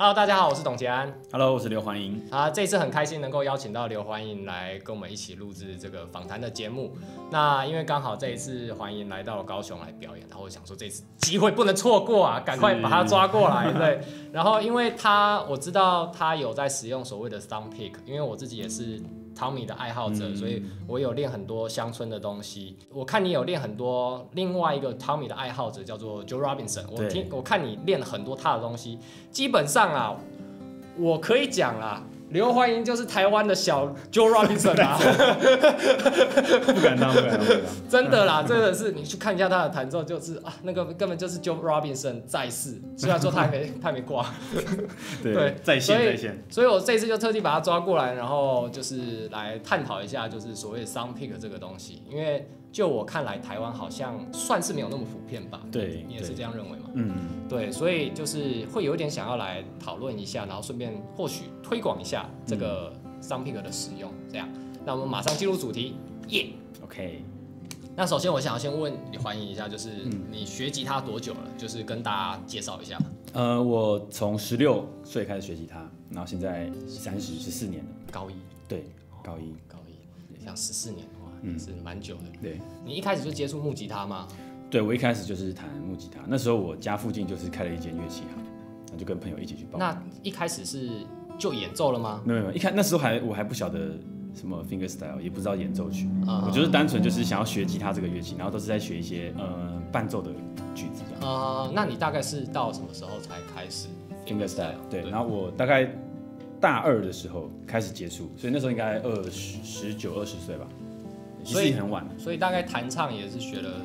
Hello， 大家好，我是董杰安。 Hello， 我是刘环莹。 这次很开心能够邀请到刘环莹来跟我们一起录制这个访谈的节目。那因为刚好这一次环莹来到了高雄来表演，然后我想说这次机会不能错过啊，赶快把他抓过来。对，然后因为我知道他有在使用所谓的 Sound Pick， 因为我自己也是Tommy 的爱好者，所以我有练很多乡村的东西。我看你有练很多另外一个 Tommy 的爱好者叫做 Joe Robinson， 我看你练了很多他的东西，基本上啊，我可以讲啦，刘环莹就是台湾的小 Joe Robinson 啊， 不敢当， 真的啦，真的是你去看一下他的弹奏，就是啊，那个根本就是 Joe Robinson 在世，虽然说他还没挂， 对，在线， 所以我这次就特地把他抓过来，然后就是来探讨一下，就是所谓的 Sound Pick 这个东西，因为就我看来，台湾好像算是没有那么普遍吧？ 对， 你也是这样认为吗？ 对， 所以就是会有一点想要来讨论一下，然后顺便或许推广一下这个 Sound Pick 的使用，这样。那我们马上进入主题，耶、 OK。 那首先我想要先问你环莹一下，就是你学吉他多久了？就是跟大家介绍一下。 我从16岁开始学吉他，然后现在14年了。 高一。 对，高一， 像14年。是蛮久的。 对， 你一开始就接触木吉他吗？ 对，我一开始就是弹木吉他。那时候我家附近就是开了一间乐器行，然后就跟朋友一起去报。 那一开始是就演奏了吗？ 没有，那时候我还不晓得什么 finger style， 也不知道演奏曲。我就是单纯就是想要学吉他这个乐器，然后都是在学一些伴奏的句子这样。 那你大概是到什么时候才开始 finger style？ 对，然后我大概大2的时候开始接触，所以那时候应该19、20岁吧。所以很晚， 所以大概弹唱也是学了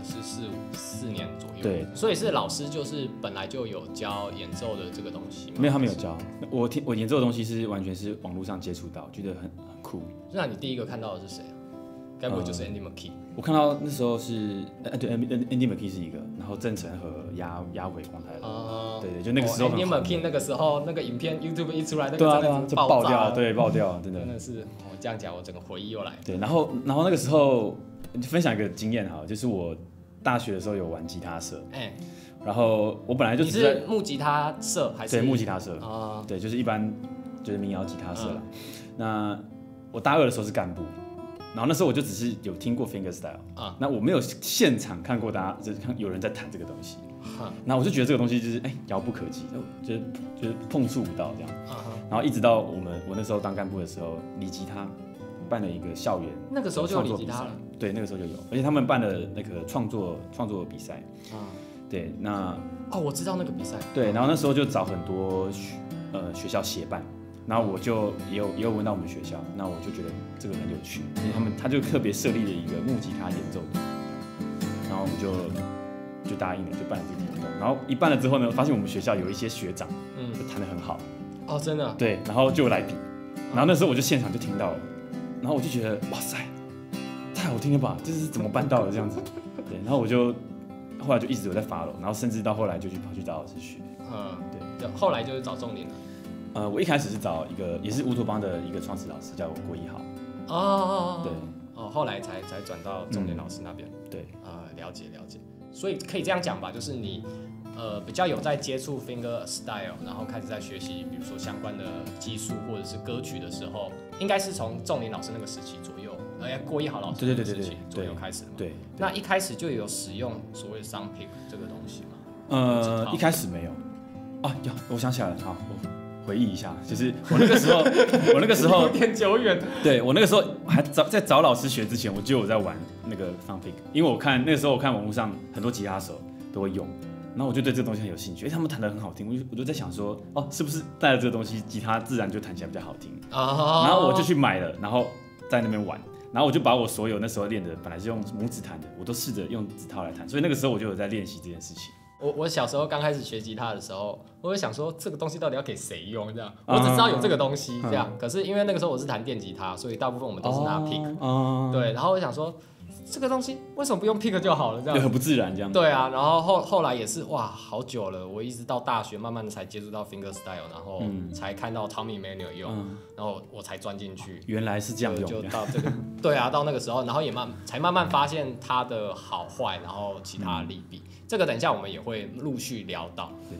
4年左右。 对， 所以是老师就是本来就有教演奏的这个东西吗？ 没有，他没有教。我演奏的东西是完全是网络上接触到，觉得很酷。 那你第一个看到的是谁啊？该不会就是 Andy McKee？ 我看到那时候是对 Andy McKee 是一个，然后郑成和押尾光太郎。对，就那个时候 Andy McKee 那个时候那个影片 YouTube 一出来，那个对真的就爆掉，对，爆掉，真的是我这样讲，我整个回忆又来了。 对，然后那个时候分享一个经验哈，就是我大学的时候有玩吉他社，然后我本来就你是木吉他社还是？ 对，木吉他社对，就是一般就是民谣吉他社啦。那我大2的时候是干部。然后那时候我就只是有听过 finger style 那我没有现场看过大家就是有人在弹这个东西，然后我就觉得这个东西就是遥不可及，就是碰触不到这样，然后一直到我那时候当干部的时候，李吉他办了一个校园， 那个时候就有李吉他了， 对，那个时候就有，而且他们办了那个创作比赛，对，那我知道那个比赛， 对，然后那时候就找很多学校协办。然后我就也有问到我们学校，那我就觉得这个很有趣，因为他就特别设立了一个木吉他演奏队，然后我们就答应了，就办了这个活动。然后一办了之后呢，发现我们学校有一些学长，就弹得很好， 真的， 对，然后就来比，然后那时候我就现场就听到了，然后我就觉得哇塞，太好听了吧，这是怎么办到的这样子？对，然后我就后来就一直有在 follow， 然后甚至到后来就跑去找老师学， 对，后来就是找重点了。 我一开始是找一个也是乌托邦的一个创始老师，叫郭一豪。对， 后来才转到重点老师那边。 对， 了解。所以可以这样讲吧，就是你比较有在接触 finger style， 然后开始在学习，比如说相关的技术或者是歌曲的时候，应该是从重点老师那个时期左右，郭一豪老师那个时期左右开始的嘛。 对， 那一开始就有使用所谓的 sound pick 这个东西吗？ 一开始没有。我想起来了，好。回忆一下，就是我那个时候有点久远。 对，我那个时候还在找老师学之前，我就有在玩那个 sound pick， 因为那个时候我看网络上很多吉他手都会用，然后我就对这个东西很有兴趣，他们弹得很好听，我就在想说，是不是带了这个东西，吉他自然就弹起来比较好听然后我就去买了，然后在那边玩，然后我就把我所有那时候练的，本来是用拇指弹的，我都试着用指套来弹，所以那个时候我就有在练习这件事情。 我小时候刚开始学吉他的时候，我会想说这个东西到底要给谁用这样，我只知道有这个东西这样，可是因为那个时候我是弹电吉他，所以大部分我们都是拿 pick，对，然后我想说这个东西为什么不用 pick 就好了这样， 很不自然这样。 对啊，然后后来也是哇，好久了，我一直到大学慢慢的才接触到 finger style， 然后才看到 Tommy Manuel 用，然后我才钻进去。 原来是这样用， 就到这个，对啊，到那个时候，然后才慢慢发现它的好坏，然后其他的利弊。这个等一下我们也会陆续聊到。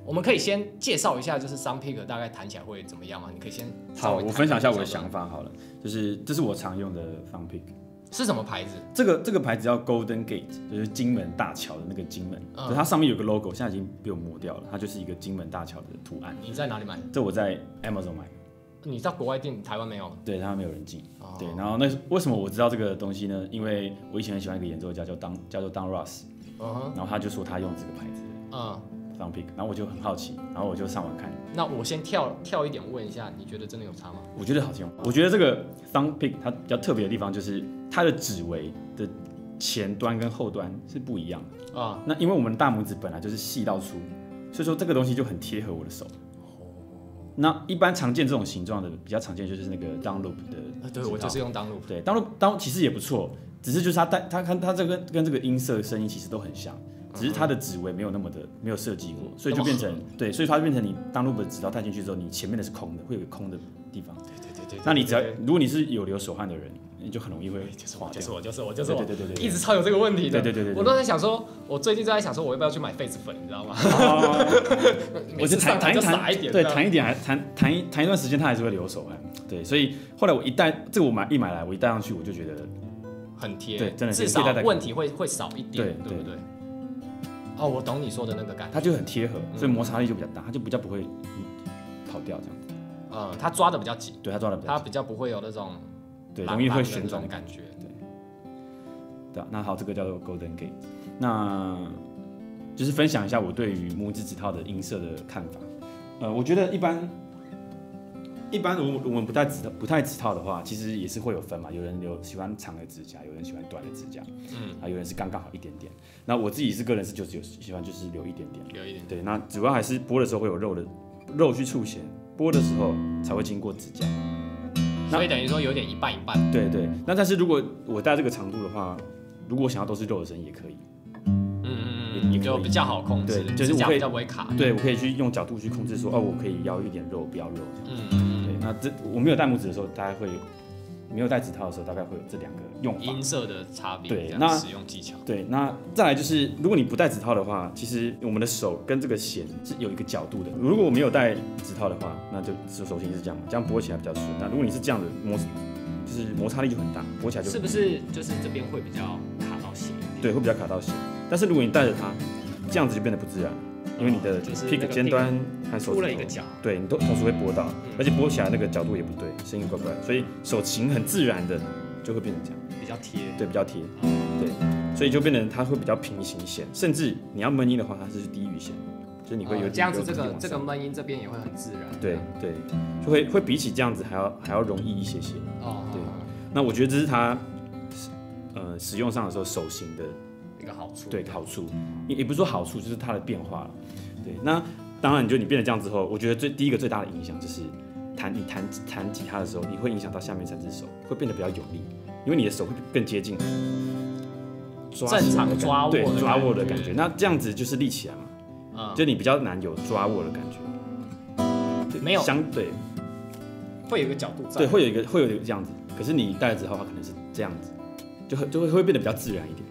我们可以先介绍一下，就是 Sound Pick 大概弹起来会怎么样吗？你可以先好，我分享一下我的想法好了，就是这是我常用的 Sound Pick。 是什么牌子？ 这个牌子叫 Golden Gate， 就是金门大桥的那个金门，就它上面有个 logo， 现在已经被我磨掉了，它就是一个金门大桥的图案。 你在哪里买？ 这我在 Amazon 买。 你在国外订，台湾没有？ 对，台湾没有人寄。对，然后为什么我知道这个东西呢？因为我以前很喜欢一个演奏家叫做 Don Ross，然后他就说他用这个牌子Sound Pick， 然后我就很好奇，然后我就上网看。 那我先跳一点问一下，你觉得真的有差吗？ 我觉得好听。我觉得这个 Sound Pick 它比较特别的地方就是它的指围的前端跟后端是不一样的啊。那因为我们的大拇指本来就是细到粗，所以说这个东西就很贴合我的手。那一般常见这种形状的比较常见就是那个 down loop 的， 对我就是用 down loop。 对 down loop 其实也不错，只是就是它这个跟这个音色声音其实都很像。只是它的指围没有设计过，所以就变成对，所以它就变成你当 loop 的指刀带进去之后，你前面的是空的，会有个空的地方。对。那你只要如果你是有流手汗的人，你就很容易会滑掉。就是我，对，一直超有这个问题的。 对。 我都在想说，我最近就在想说，我要不要去买痱子粉，你知道吗？ 我就弹一撒一点， 对，弹一点，弹一段时间，它还是会流手汗。对，所以后来我一带这个我买来，我一戴上去，我就觉得很贴， 对，真的至少问题会少一点，对不对？哦，我懂你说的那个感觉， 它就很贴合，所以摩擦力就比较大，它就比较不会跑掉这样子。 它抓的比较紧， 对，它抓的比较紧， 它比较不会有那种对容易会旋转的感觉。 对，那好，这个叫做 Golden Gate， 那就是分享一下我对于拇指指套的音色的看法。我觉得一般我们不太指套的话，其实也是会有分嘛。有人喜欢长的指甲，有人喜欢短的指甲，有人是刚好一点点。那我自己个人是就只有喜欢就是留一点点。对，那主要还是拨的时候会有肉去触弦，拨的时候才会经过指甲。 所以等于说有点一半一半。 对。那但是如果我戴这个长度的话，如果我想要都是肉的声音也可以。 也就比较好控制， 对，就是我可以比较不会卡。 对，我可以去用角度去控制说，我可以要一点肉，不要肉。对，那我没有戴拇指的时候，大概会没有戴指套的时候，大概会有这两个用法。 音色的差别， 对，那使用技巧。 对，那再来就是，如果你不戴指套的话，其实我们的手跟这个弦是有一个角度的。如果我没有戴指套的话，那就手型是这样，这样拨起来比较顺。那如果你是这样的就是摩擦力就很大，拨起来就是不是就是这边会比较卡到弦？ 对，会比较卡到弦。但是如果你戴着它，这样子就变得不自然了，因为你的 pick 尖端和手指头，对你都同时会拨到，而且拨起来那个角度也不对，声音怪怪，所以手型很自然的就会变成这样， 比较贴， 对，比较贴，对，所以就变成它会比较平行弦，甚至你要闷音的话，它是低于弦，就是你会有这样子，这个闷音这边也会很自然， 对，就会比起这样子还要容易一些些，对，那我觉得这是它使用上的时候手型的一个好处， 对，好处也不是说好处，就是它的变化了。对，那当然，你变得这样之后，我觉得第一个最大的影响就是你弹吉他的时候，你会影响到下面3只手，会变得比较有力，因为你的手会更接近正常抓握的感觉。那这样子就是立起来嘛，就你比较难有抓握的感觉。 没有相对会有一个角度在， 对，会有一个这样子。可是你戴了之后，它可能是这样子，就会变得比较自然一点。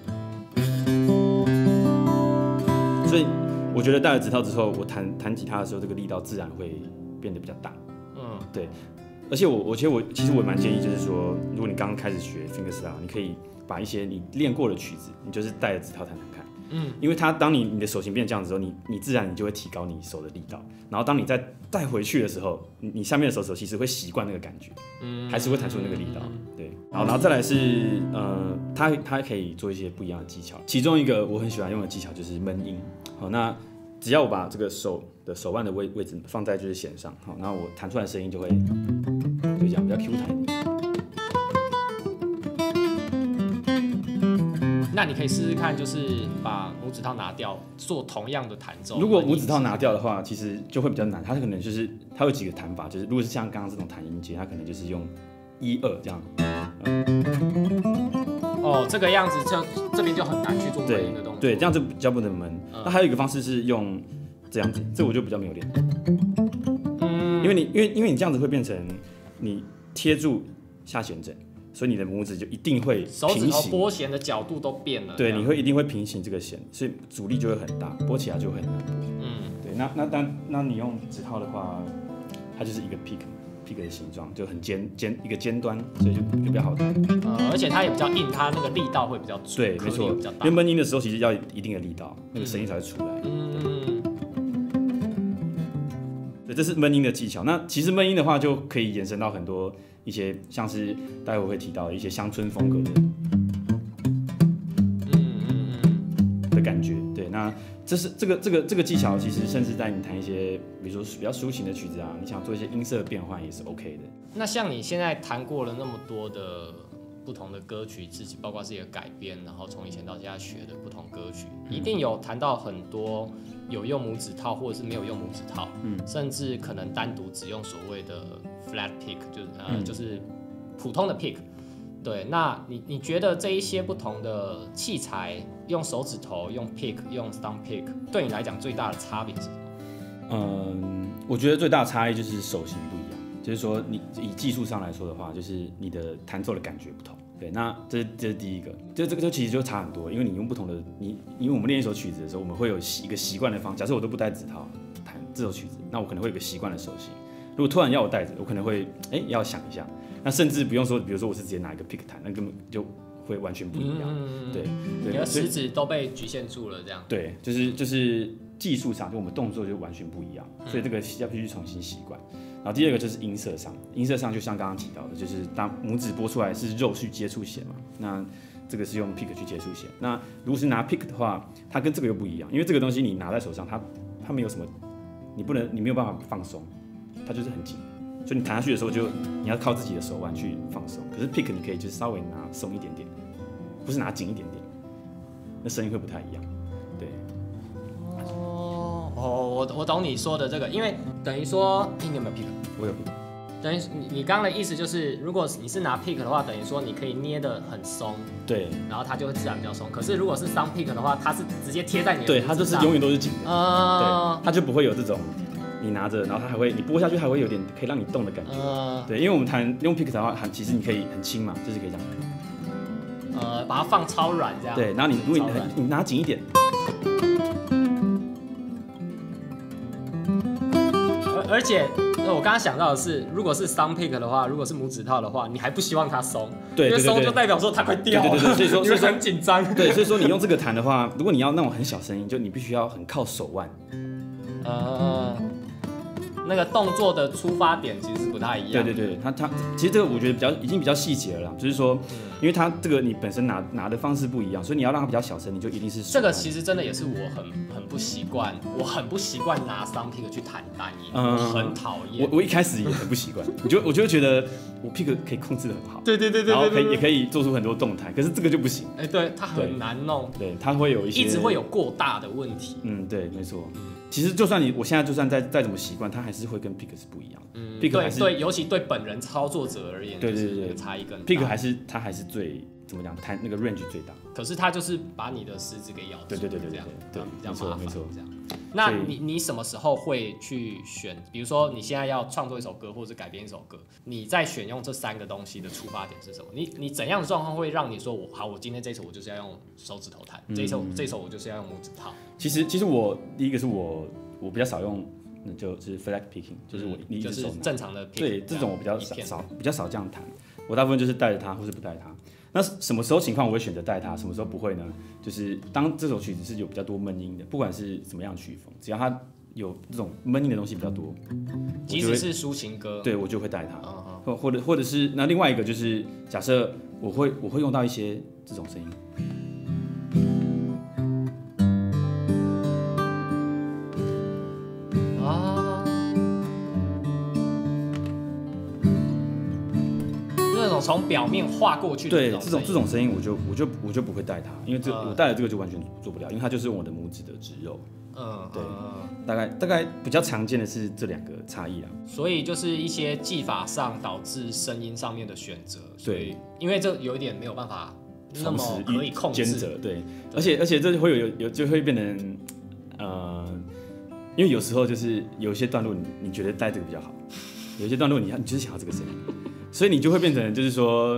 所以我觉得戴了指套之后，我弹吉他的时候，这个力道自然会变得比较大。对。而且其实我蛮建议，就是说，如果你刚刚开始学 fingerstyle， 你可以把一些你练过的曲子，你就是戴着指套弹看。因为当你的手型变这样子之后，你自然你就会提高你手的力道。然后当你再带回去的时候，你下面的手其实会习惯那个感觉，还是会弹出那个力道。对。然后再来是它可以做一些不一样的技巧，其中一个我很喜欢用的技巧就是闷音。好，那只要我把这个手腕的位置放在就是弦上，好，然后我弹出来的声音就这样比较 Q 弹。 那你可以试试看，就是把拇指套拿掉，做同样的弹奏。 如果拇指套拿掉的话，其实就会比较难。它可能就是它有几个弹法，就是如果是像刚刚这种弹音阶，它可能就是用1、2这样。 这个样子这边就很难去做闷音的动作。 对，这样就比较不能闷。那还有一个方式是用这样子，这我就比较没有练。因为你这样子会变成你贴住下弦枕。所以你的拇指就一定会平行， 手指头拨弦的角度都变了。 对，你一定会平行这个弦，所以阻力就会很大，拨起来就会很难拨。对， 那你用指套的话，它就是一个 pick 的形状，就很一个尖端，所以就比较好弹。 而且它也比较硬，它那个力道会比较足， 对，没错。因为闷音的时候，其实要一定的力道，那个声音才会出来。对，这是闷音的技巧。那其实闷音的话，就可以延伸到很多一些，像是待会会提到的一些乡村风格的感觉。对，那这是这个技巧，其实甚至在你弹一些，比如说比较抒情的曲子啊，你想做一些音色变换也是 OK 的。 那像你现在弹过了那么多的不同的歌曲，自己包括自己的改编，然后从以前到现在学的不同歌曲，一定有弹到很多有用拇指套，或者是没有用拇指套，甚至可能单独只用所谓的 flat pick， 就是普通的 pick。对，那你觉得这一些不同的器材，用手指头、用 pick、用 stump pick， 对你来讲最大的差别是什么？ 我觉得最大的差异就是手型不一样，就是说你以技术上来说的话，就是你的弹奏的感觉不同。对，那这是第一个，这个其实就差很多，因为你用不同的因为我们练一首曲子的时候，我们会有一个习惯的方。假设我都不戴指套弹这首曲子，那我可能会有个习惯的手型。如果突然要我戴着，我可能会要想一下。那甚至不用说，比如说我是直接拿一个 pick 弹，那根本就会完全不一样。对， 你的食指都被局限住了，这样。 对，就是技术上，就我们动作就完全不一样，所以这个要必须重新习惯。然后第二个就是音色上，音色上就像刚刚提到的，就是当拇指拨出来是肉去接触弦嘛，那这个是用 pick 去接触弦。那如果是拿 pick 的话，它跟这个又不一样，因为这个东西你拿在手上，它没有什么，你没有办法放松，它就是很紧。所以你弹下去的时候你要靠自己的手腕去放松，可是 pick 你可以就是稍微拿松一点点，不是拿紧一点点，那声音会不太一样。对。 我懂你说的这个，因为等于说，你有没有 pick？ 我有 pick。 等于你刚刚的意思就是，如果你是拿 pick 的话，等于说你可以捏得很松， 对， 然后它就会自然比较松。可是如果是 stump pick 的话，它是直接贴在你的， 对，它就是永远都是紧的，对，它就不会有这种。你拿着，然后它还会，你拨下去还会有点可以让你动的感觉。对，因为我们用 pick 的话，其实你可以很轻嘛，就是可以这样。 把它放超软这样。 对，然后如果你拿紧一点。 而且我刚刚想到的是，如果是 stump pick 的话，如果是拇指套的话，你还不希望它松， 对， 因为松就代表说它快掉了， 对，所以说很紧张。 对，所以说你用这个弹的话，如果你要那种很小声音，就你必须要很靠手腕。 那个动作的出发点其实是不太一样。 对，它其实这个我觉得已经比较细节了啦，就是说，因为它这个你本身拿的方式不一样，所以你要让它比较小声，你就一定是这个其实真的也是我很不习惯，拿 stump pick 去弹单音，我很讨厌。 我一开始也很不习惯，我就觉得我 pick 可以控制得很好， 对， 然后也可以做出很多动态，可是这个就不行。 对，它很难弄， 对，它会有一直会有过大的问题。 对，没错。其实我现在就算再怎么习惯，它还是会跟 pick 是不一样。pick 对，尤其对本人操作者而言， 对， 差异更大。 pick 还是最怎么讲，弹那个 range 最大。 可是它就是把你的食指给咬住， 对， 这样没错。 这样。那你什么时候会去选？比如说你现在要创作一首歌，或者改编一首歌，你在选用这3个东西的出发点是什么？你怎样的状况会让你说我今天这首我就是要用手指头弹，这一首我就是要用拇指套？ 其实我第一个是我比较少用，就是 flat picking， 就是我你一只手拿正常的 pick， 对，这种我比较少这样弹。我大部分就是带着它，或是不带它。那什么时候情况我会选择带它，什么时候不会呢？就是当这首曲子是有比较多闷音的，不管是什么样的曲风，只要它有这种闷音的东西比较多， 即使是抒情歌， 对我就会带它。或者是那另外一个就是假设我会用到一些这种声音。 从表面画过去的对这种声音，我就不会带它，因为我带了这个就完全做不了，因为它就是用我的拇指的指肉。对，大概比较常见的是这2个差异啦。 所以就是一些技法上导致声音上面的选择。 对， 因为这有一点没有办法那么可以控制。 兼着，对，而且这会就会变成因为有时候就是有一些段落你觉得带这个比较好，有一些段落你就是想要这个声音。所以你就会变成就是说，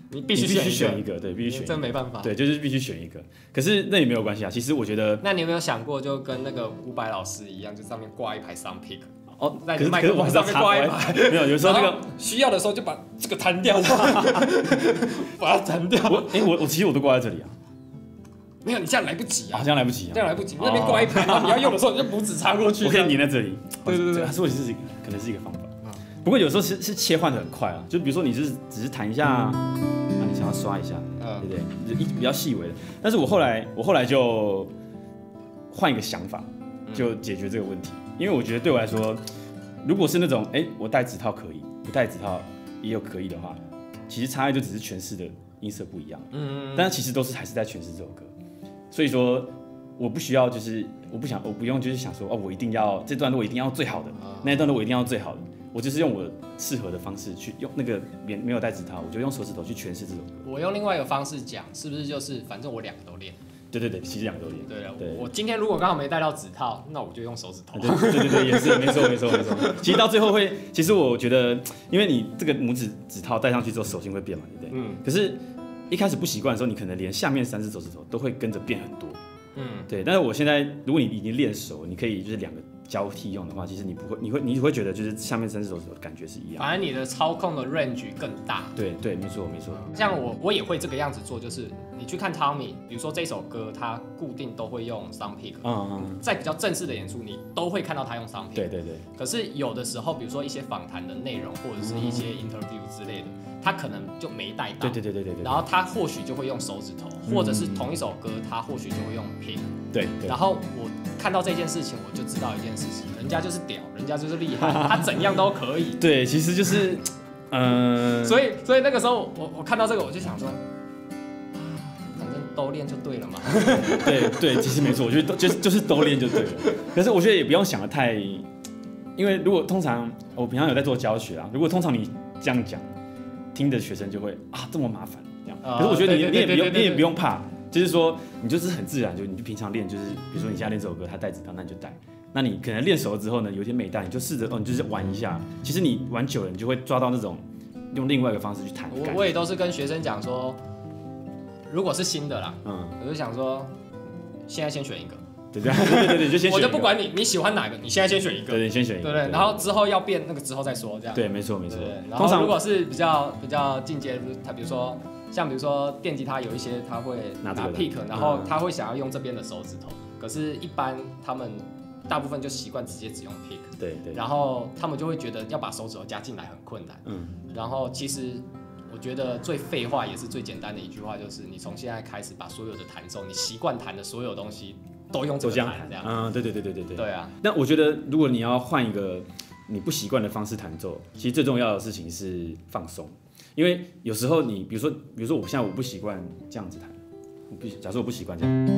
你必须选一个，对，必须选一个， 真没办法。 对，就是必须选一个。可是那也没有关系啊。其实我觉得， 那你有没有想过，就跟那个伍佰老师一样，就上面挂一排 Sound Pick？ 哦， 在你麦克风上面挂一排， 没有，有时候那个需要的时候就把这个弹掉，把它弹掉。 我其实我都挂在这里啊。 没有，你这样来不及啊！ 好像来不及啊， 这样来不及。那边挂一排，然后你要用的时候，你就拇指插过去。 我可以粘在这里。 对， 所以是可能是一个方法。不过有时候是切换的很快啊，就比如说你只是弹一下，你想要刷一下，对不对？比较细微的。但是我后来就换一个想法，就解决这个问题。因为我觉得对我来说，如果是那种我带指套可以，不带指套也有可以的话，其实差异就只是诠释的音色不一样。但是其实还是在诠释这首歌。所以说，我不需要，就是我不用，就是想说我一定要这段落一定要最好的，那一段落我一定要最好的。我就是用我适合的方式去用那个没有带指套，我就用手指头去诠释这首歌。 我用另外一个方式讲，是不是就是反正我两个都练？ 对，其实两个都练。 对，我今天如果刚好没带到指套，那我就用手指头。 对，也是没错。其实到最后其实我觉得，因为你这个拇指套戴上去之后，手型会变嘛，对不对？可是一开始不习惯的时候，你可能连下面3只手指头都会跟着变很多。对。但是我现在，如果你已经练熟，你可以就是两个交替用的话，其实你会觉得就是下面3只手指头的感觉是一样的。 反正你的操控的 range 更大。对， 没错。 像我也会这个样子做，就是你去看 Tommy， 比如说这首歌，他固定都会用 Sound Pick。在比较正式的演出，你都会看到他用 Sound Pick。对。可是有的时候，比如说一些访谈的内容，或者是一些 interview 之类的，他可能就没带到。对。然后他或许就会用手指头，或者是同一首歌，他或许就会用 Pick。对。然后我看到这件事情，我就知道一件事情，人家就是屌，人家就是厉害，他怎样都可以。 对，其实就是， 所以那个时候我看到这个，我就想说，反正都练就对了嘛。 对，其实没错，我觉得就是都练就对了。可是我觉得也不用想得太，因为如果通常我平常有在做教学啊，如果通常你这样讲，听的学生就会这么麻烦这样。可是我觉得你也不用怕。就是说，你就是很自然，你就平常练，就是比如说你现在练这首歌，他带指套，那你就带。那你可能练熟了之后呢，有一天没带，你就试着你就是玩一下。其实你玩久了，你就会抓到那种用另外一个方式去弹。 我也都是跟学生讲说，如果是新的啦，我就想说，现在先选一个。对， 就先选一个。 我就不管你喜欢哪一个，你现在先选一个。 对，先选一个。 对，然后之后要变那个之后再说，这样。 对，没错。 然后如果是比较进阶，他比如说电吉他有一些他会拿 pick， 然后他会想要用这边的手指头，可是一般他们大部分就习惯直接只用 pick。对。然后他们就会觉得要把手指头加进来很困难。然后其实我觉得最废话也是最简单的一句话，就是你从现在开始把所有的弹奏，你习惯弹的所有东西都用这个弹，这样。 对。 对啊。 那我觉得如果你要换一个你不习惯的方式弹奏，其实最重要的事情是放松。因为有时候你比如说我现在我不习惯这样子弹，假设我不习惯这样，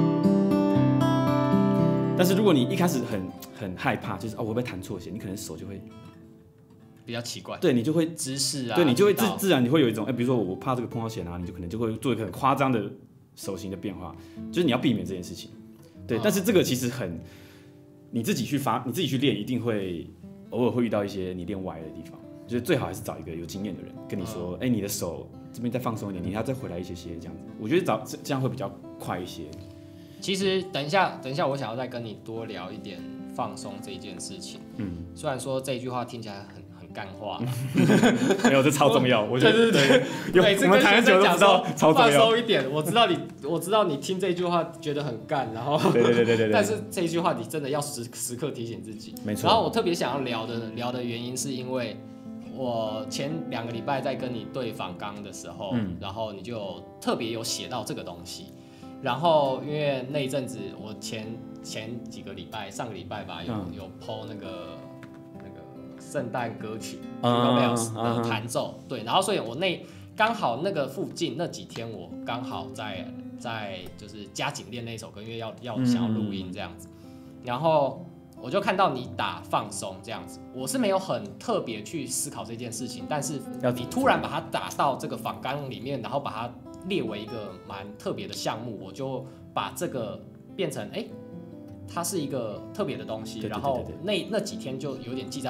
但是如果你一开始很害怕，就是我会不会弹错弦，你可能手就会比较奇怪， 对你就会姿势啊， 对你就会自然你会有一种比如说我怕这个碰到弦啊，你就可能就会做一个很夸张的手型的变化，就是你要避免这件事情。对，但是这个其实你自己去练，一定会偶尔会遇到一些你练歪的地方。就是最好还是找一个有经验的人跟你说，你的手这边再放松一点，你还要再回来一些这样子。我觉得这样会比较快一些。 其实等一下，我想要再跟你多聊一点放松这一件事情。虽然说这一句话听起来很干话， 没有，这超重要。我觉得对，每次跟学生讲说放松一点，我知道你听这句话觉得很干，然后对，但是这一句话你真的要时刻提醒自己。 没错。 然后我特别想要聊的原因是因为。我前2个礼拜在跟你对访纲的时候，然后你就特别有写到这个东西，然后因为那一阵子我前几个礼拜，上个礼拜吧，有 po 那个圣诞歌曲 Jingle Bells 的弹奏，对，然后所以我刚好那个附近那几天我刚好在就是加紧练那一首歌，因为要想要录音这样子，然后。我就看到你打放松这样子，我是没有很特别去思考这件事情，但是你突然把它打到这个访纲里面，然后把它列为一个蛮特别的项目，我就把这个变成它是一个特别的东西，然后那几天就有点记在我的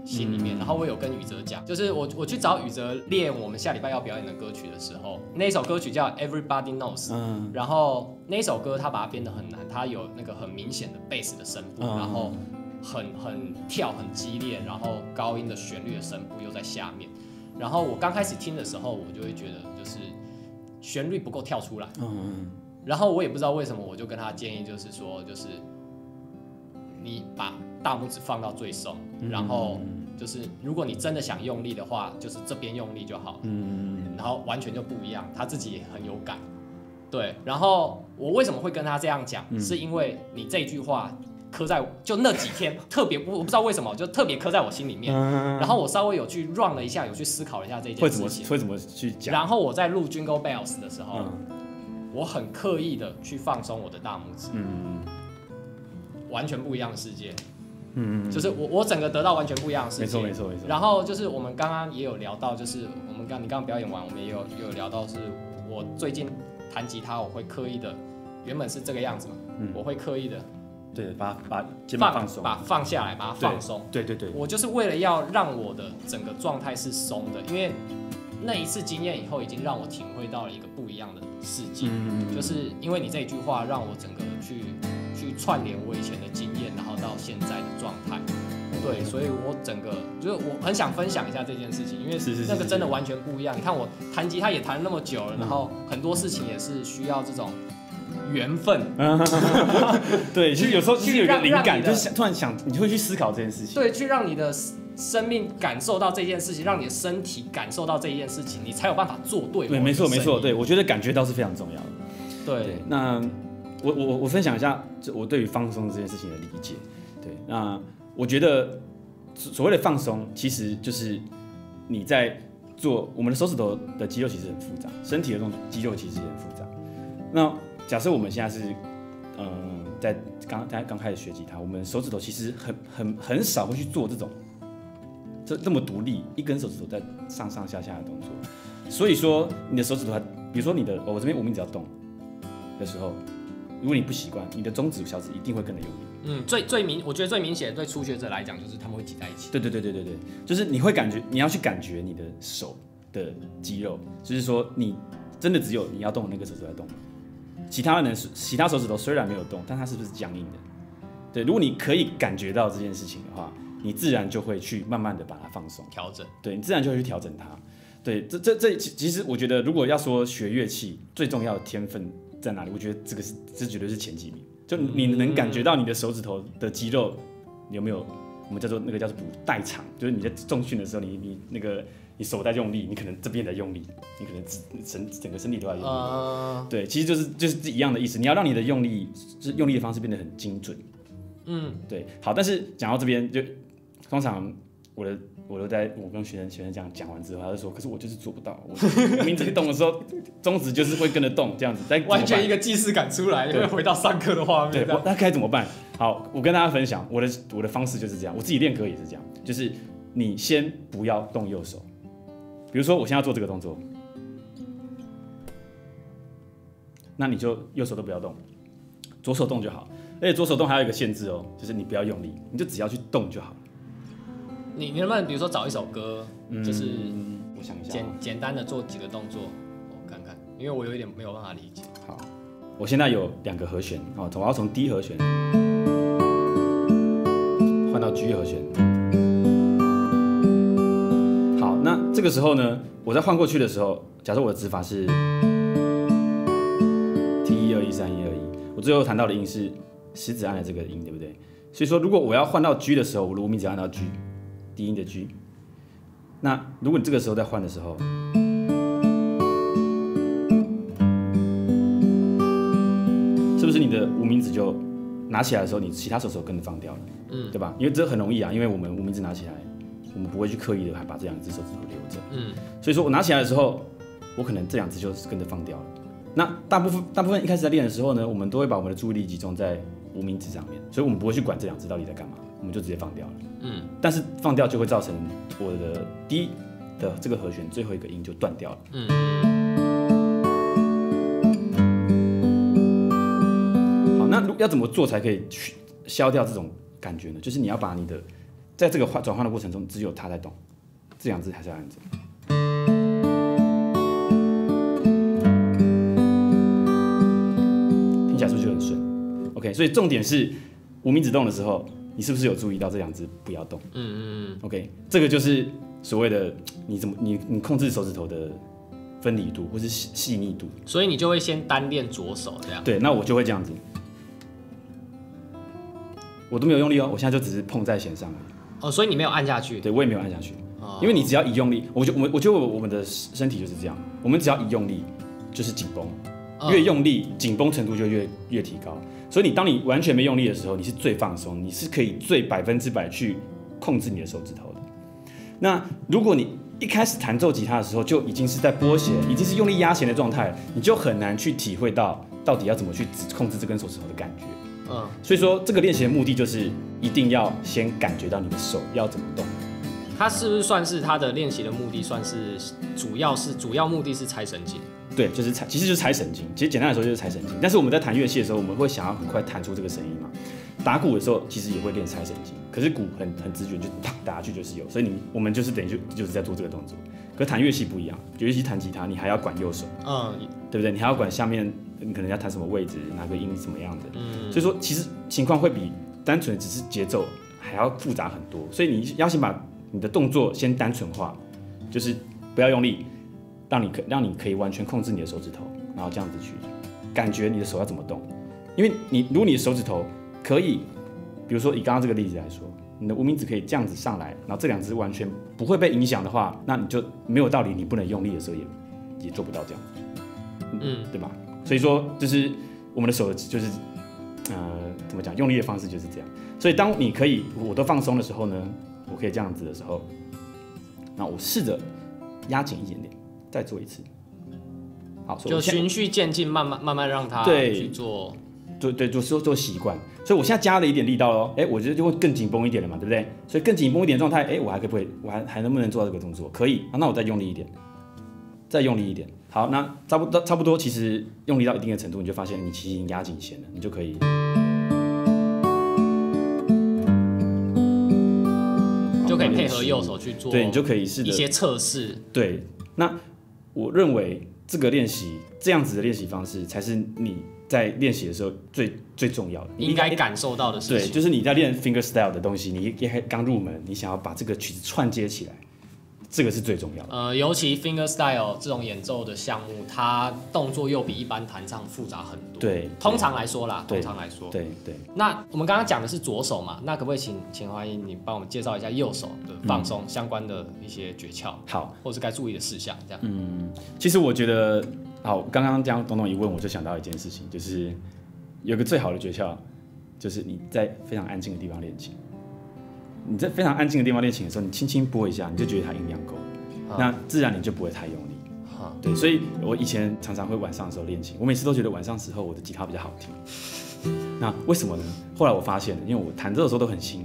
心里面。然后我有跟宇哲讲，就是我去找宇哲练我们下礼拜要表演的歌曲的时候，那一首歌曲叫 Everybody Knows，然后那一首歌他把它编得很难，他有那个很明显的贝斯的声部，然后很跳很激烈，然后高音的旋律的声部又在下面。然后我刚开始听的时候，我就会觉得就是旋律不够跳出来，然后我也不知道为什么，我就跟他建议就是说，就是你把大拇指放到最松，然后就是如果你真的想用力的话，就是这边用力就好了，然后完全就不一样，他自己也很有感，对。然后我为什么会跟他这样讲，是因为你这句话刻在就那几天特别，我不知道为什么就特别刻在我心里面。然后我稍微有去 run 了一下，有去思考了一下这件事情， 会怎么去讲。 然后我在录 Jingle Bells 的时候，我很刻意的去放松我的大拇指，完全不一样的世界。就是我整个得到完全不一样的世界。 没错。 然后就是我们刚刚也有聊到，就是你刚刚表演完，我们也有聊到，是我最近弹吉他，我会刻意的，原本是这个样子嘛，我会刻意的。 对，把肩膀放松， 把放下来，把它放松。对，我就是为了要让我的整个状态是松的，因为那一次经验以后，已经让我体会到了一个不一样的世界。就是因为你这一句话，让我整个去串联我以前的经验，然后到现在的状态。对，所以我整个就是我很想分享一下这件事情，因为那个真的完全不一样。你看我弹吉他也弹了那么久了，然后很多事情也是需要这种缘分。 对，其实有时候其实有一个灵感，就是突然想，你就会去思考这件事情。 对，去让你的生命感受到这件事情，让你的身体感受到这一件事情，你才有办法做对。 对，没错。对，我觉得感觉到是非常重要的。对，那我分享一下我对于放松这件事情的理解。对，那我觉得所谓的放松，其实就是你在做我们的手指头的肌肉其实很复杂，身体的这种肌肉其实也很复杂。那假设我们现在是，在刚开始学吉他，我们手指头其实很少会去做这么独立，一根手指头在上上下下的动作。所以说你的手指头，比如说我这边无名指要动的时候，如果你不习惯，你的中指、小指一定会跟着用力。 我觉得最明显，对初学者来讲，就是他们会挤在一起。对， 就是你会你要去感觉你的手的肌肉，就是说你真的只有你要动的那个手指在动。其他手指头虽然没有动，但它是不是僵硬的？对，如果你可以感觉到这件事情的话，你自然就会去慢慢的把它放松、 调整。对， 你自然就会去调整它。对，这其实我觉得，如果要说学乐器最重要的天分在哪里，我觉得这绝对是前几名。就你能感觉到你的手指头的肌肉有没有，我们叫做补代偿，就是你在重训的时候，你手在用力，你可能这边在用力，你可能整个身体都在用力。对，其实就是一样的意思。你要让你的用力的方式变得很精准。对。好，但是讲到这边，就通常我跟学生这样讲完之后，他就说，可是我就是做不到，我名指动的时候，中指就是会跟着动这样子， 完全一个既视感出来，就会回到上课的画面。 对，那该怎么办？好，我跟大家分享我的方式就是这样，我自己练歌也是这样，就是你先不要动右手。比如说我现在要做这个动作，那你就右手都不要动，左手动就好。而且左手动还有一个限制哦，就是你不要用力，你就只要去动就好。 你能不能比如说找一首歌，就是我想一下， 简单的做几个动作，我看看，因为我有一点没有办法理解。 好，我现在有2个和弦，我要从 D 和弦换到 G 和弦。好，那这个时候呢，我在换过去的时候，假设我的指法是 T1213121，我最后弹到的音是食指按的这个音，对不对？所以说，如果我要换到 G 的时候，我的无名指按到 G， 低音的 G。那如果你这个时候在换的时候，是不是你的无名指就拿起来的时候，你其他手指跟着放掉了，对吧？因为这很容易啊，因为我们无名指拿起来，我们不会去刻意的还把这2只手指头留着，所以说我拿起来的时候，我可能这2只就跟着放掉了。那大部分一开始在练的时候呢，我们都会把我们的注意力集中在无名指上面，所以我们不会去管这2只到底在干嘛，我们就直接放掉了。但是放掉就会造成我的 D 的这个和弦最后一个音就断掉了。好，那要怎么做才可以消掉这种感觉呢？就是你要把你的在这个转换的过程中，只有他在动，这两只还是要按着。听起来是不是就很顺 ？OK， 所以重点是无名指动的时候，你是不是有注意到这两只不要动？OK， 这个就是所谓的你控制手指头的分离度或是细腻度。 所以你就会先单练左手这样。 对，那我就会这样子。我都没有用力哦，我现在就只是碰在弦上而已。 哦，所以你没有按下去？ 对，我也没有按下去，因为你只要一用力，我觉得我们的身体就是这样，我们只要一用力就是紧绷，越用力紧绷程度就越提高。所以当你完全没用力的时候，你是最放松，你是可以最100%去控制你的手指头的。那如果你一开始弹奏吉他的时候就已经是在拨弦，已经是用力压弦的状态，你就很难去体会到底要怎么去控制这根手指头的感觉。所以说这个练习的目的就是一定要先感觉到你的手要怎么动。 它是不是算是它的练习的目的？算是主要目的是猜神经。 对，其实就是猜神经。其实简单来说就是猜神经。但是我们在弹乐器的时候，我们会想要很快弹出这个声音嘛。打鼓的时候其实也会练猜神经，可是鼓很直觉，就啪打下去就是有。所以我们就是等于就是在做这个动作。可是弹乐器不一样，尤其弹吉他，你还要管右手，对不对？你还要管下面你可能要弹什么位置，哪个音什么样的。所以说其实情况会比单纯只是节奏还要复杂很多。所以你要先把你的动作先单纯化，就是不要用力，让你可以完全控制你的手指头，然后这样子去感觉你的手要怎么动。因为如果你的手指头可以，比如说以刚刚这个例子来说，你的无名指可以这样子上来，然后这两只完全不会被影响的话，那你就没有道理你不能用力的时候也做不到这样子，对吧？所以说就是我们的手就是怎么讲，用力的方式就是这样。所以当你可以我都放松的时候呢，我可以这样子的时候，那我试着压紧一点点，再做一次。好， 就循序渐进，慢慢让它去做。 对，做习惯。所以我现在加了一点力道咯，我觉得就会更紧绷一点了嘛，对不对？所以更紧绷一点的状态，我还能不能做到这个动作？可以，那我再用力一点，再用力一点。好，那差不多，其实用力到一定的程度，你就发现你其实已经压紧弦了，你就可以。 就可以配合右手去做， 对，你就可以试着一些测试。 对，那我认为这个练习这样子的练习方式，才是你在练习的时候最重要的， 应该感受到的事情。 对，就是你在练 finger style 的东西，你也刚入门，你想要把这个曲子串接起来，这个是最重要的。 尤其 finger style 这种演奏的项目，它动作又比一般弹唱复杂很多。 对， 通常来说啦， 对。 那我们刚刚讲的是左手嘛，那可不可以请华英你帮我们介绍一下右手的放松相关的一些诀窍？ 好， 或是该注意的事项，这样。 其实我觉得，好，刚刚这样东东一问，我就想到一件事情，就是有个最好的诀窍，就是你在非常安静的地方练琴。你在非常安静的地方练琴的时候，你轻轻拨一下，你就觉得它音量够了，那自然你就不会太用力。对，所以我以前常常会晚上的时候练琴，我每次都觉得晚上时候我的吉他比较好听。那为什么呢？后来我发现了，因为我弹奏的时候都很轻，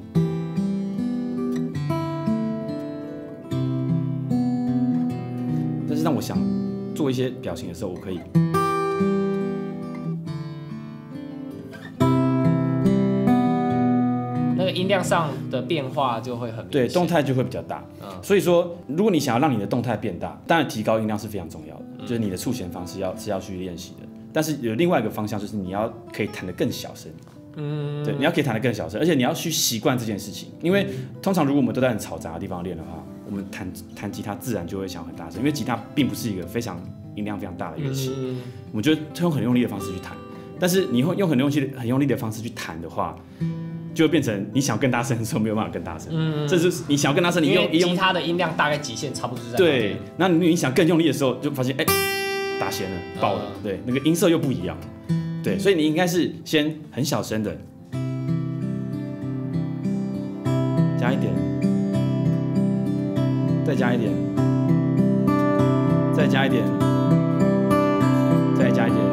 但是当我想做一些表情的时候，我可以。 音量上的变化就会很明显， 对，动态就会比较大。所以说，如果你想要让你的动态变大，当然提高音量是非常重要的，就是你的触弦方式是要去练习的。但是有另外一个方向，就是你要可以弹得更小声。对，你要可以弹得更小声，而且你要去习惯这件事情。因为通常如果我们都在很嘈杂的地方练的话，我们弹吉他自然就会想很大声，因为吉他并不是一个非常音量非常大的乐器。我们就用很用力的方式去弹，但是你用很用力的方式去弹的话，就会变成你想更大声的时候没有办法更大声。这是你想要更大声，你用吉他的音量大概极限差不多是在对，那你想更用力的时候，就发现打弦了，爆了，对，那个音色又不一样。对，所以你应该是先很小声的，加一点，再加一点，再加一点，再加一点。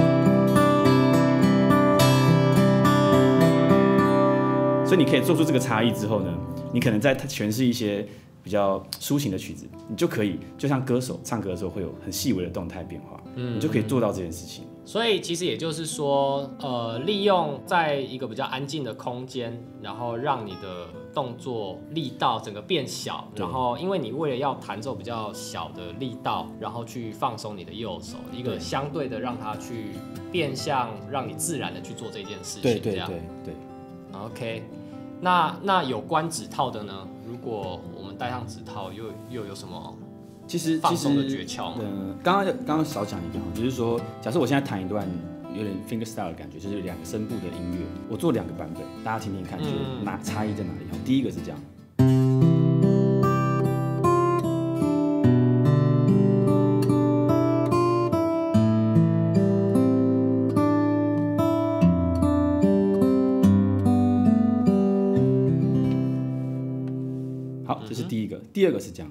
所以你可以做出这个差异之后呢，你可能在诠释一些比较抒情的曲子，你就可以就像歌手唱歌的时候会有很细微的动态变化，你就可以做到这件事情。 所以其实也就是说，利用在一个比较安静的空间，然后让你的动作力道整个变小，然后因为你为了要弹奏比较小的力道，然后去放松你的右手，一个相对的让它去变相，让你自然的去做这件事情。 对。 OK， 那有关指套的呢？如果我们戴上指套，又有什么？ 其实放松的诀窍吗？ 刚刚少讲一个，就是说，假设我现在弹一段有点 fingerstyle 的感觉，就是2个声部的音乐，我做2个版本，大家听听看，就是差异在哪里？第一个是这样。好，这是第一个。第二个是这样。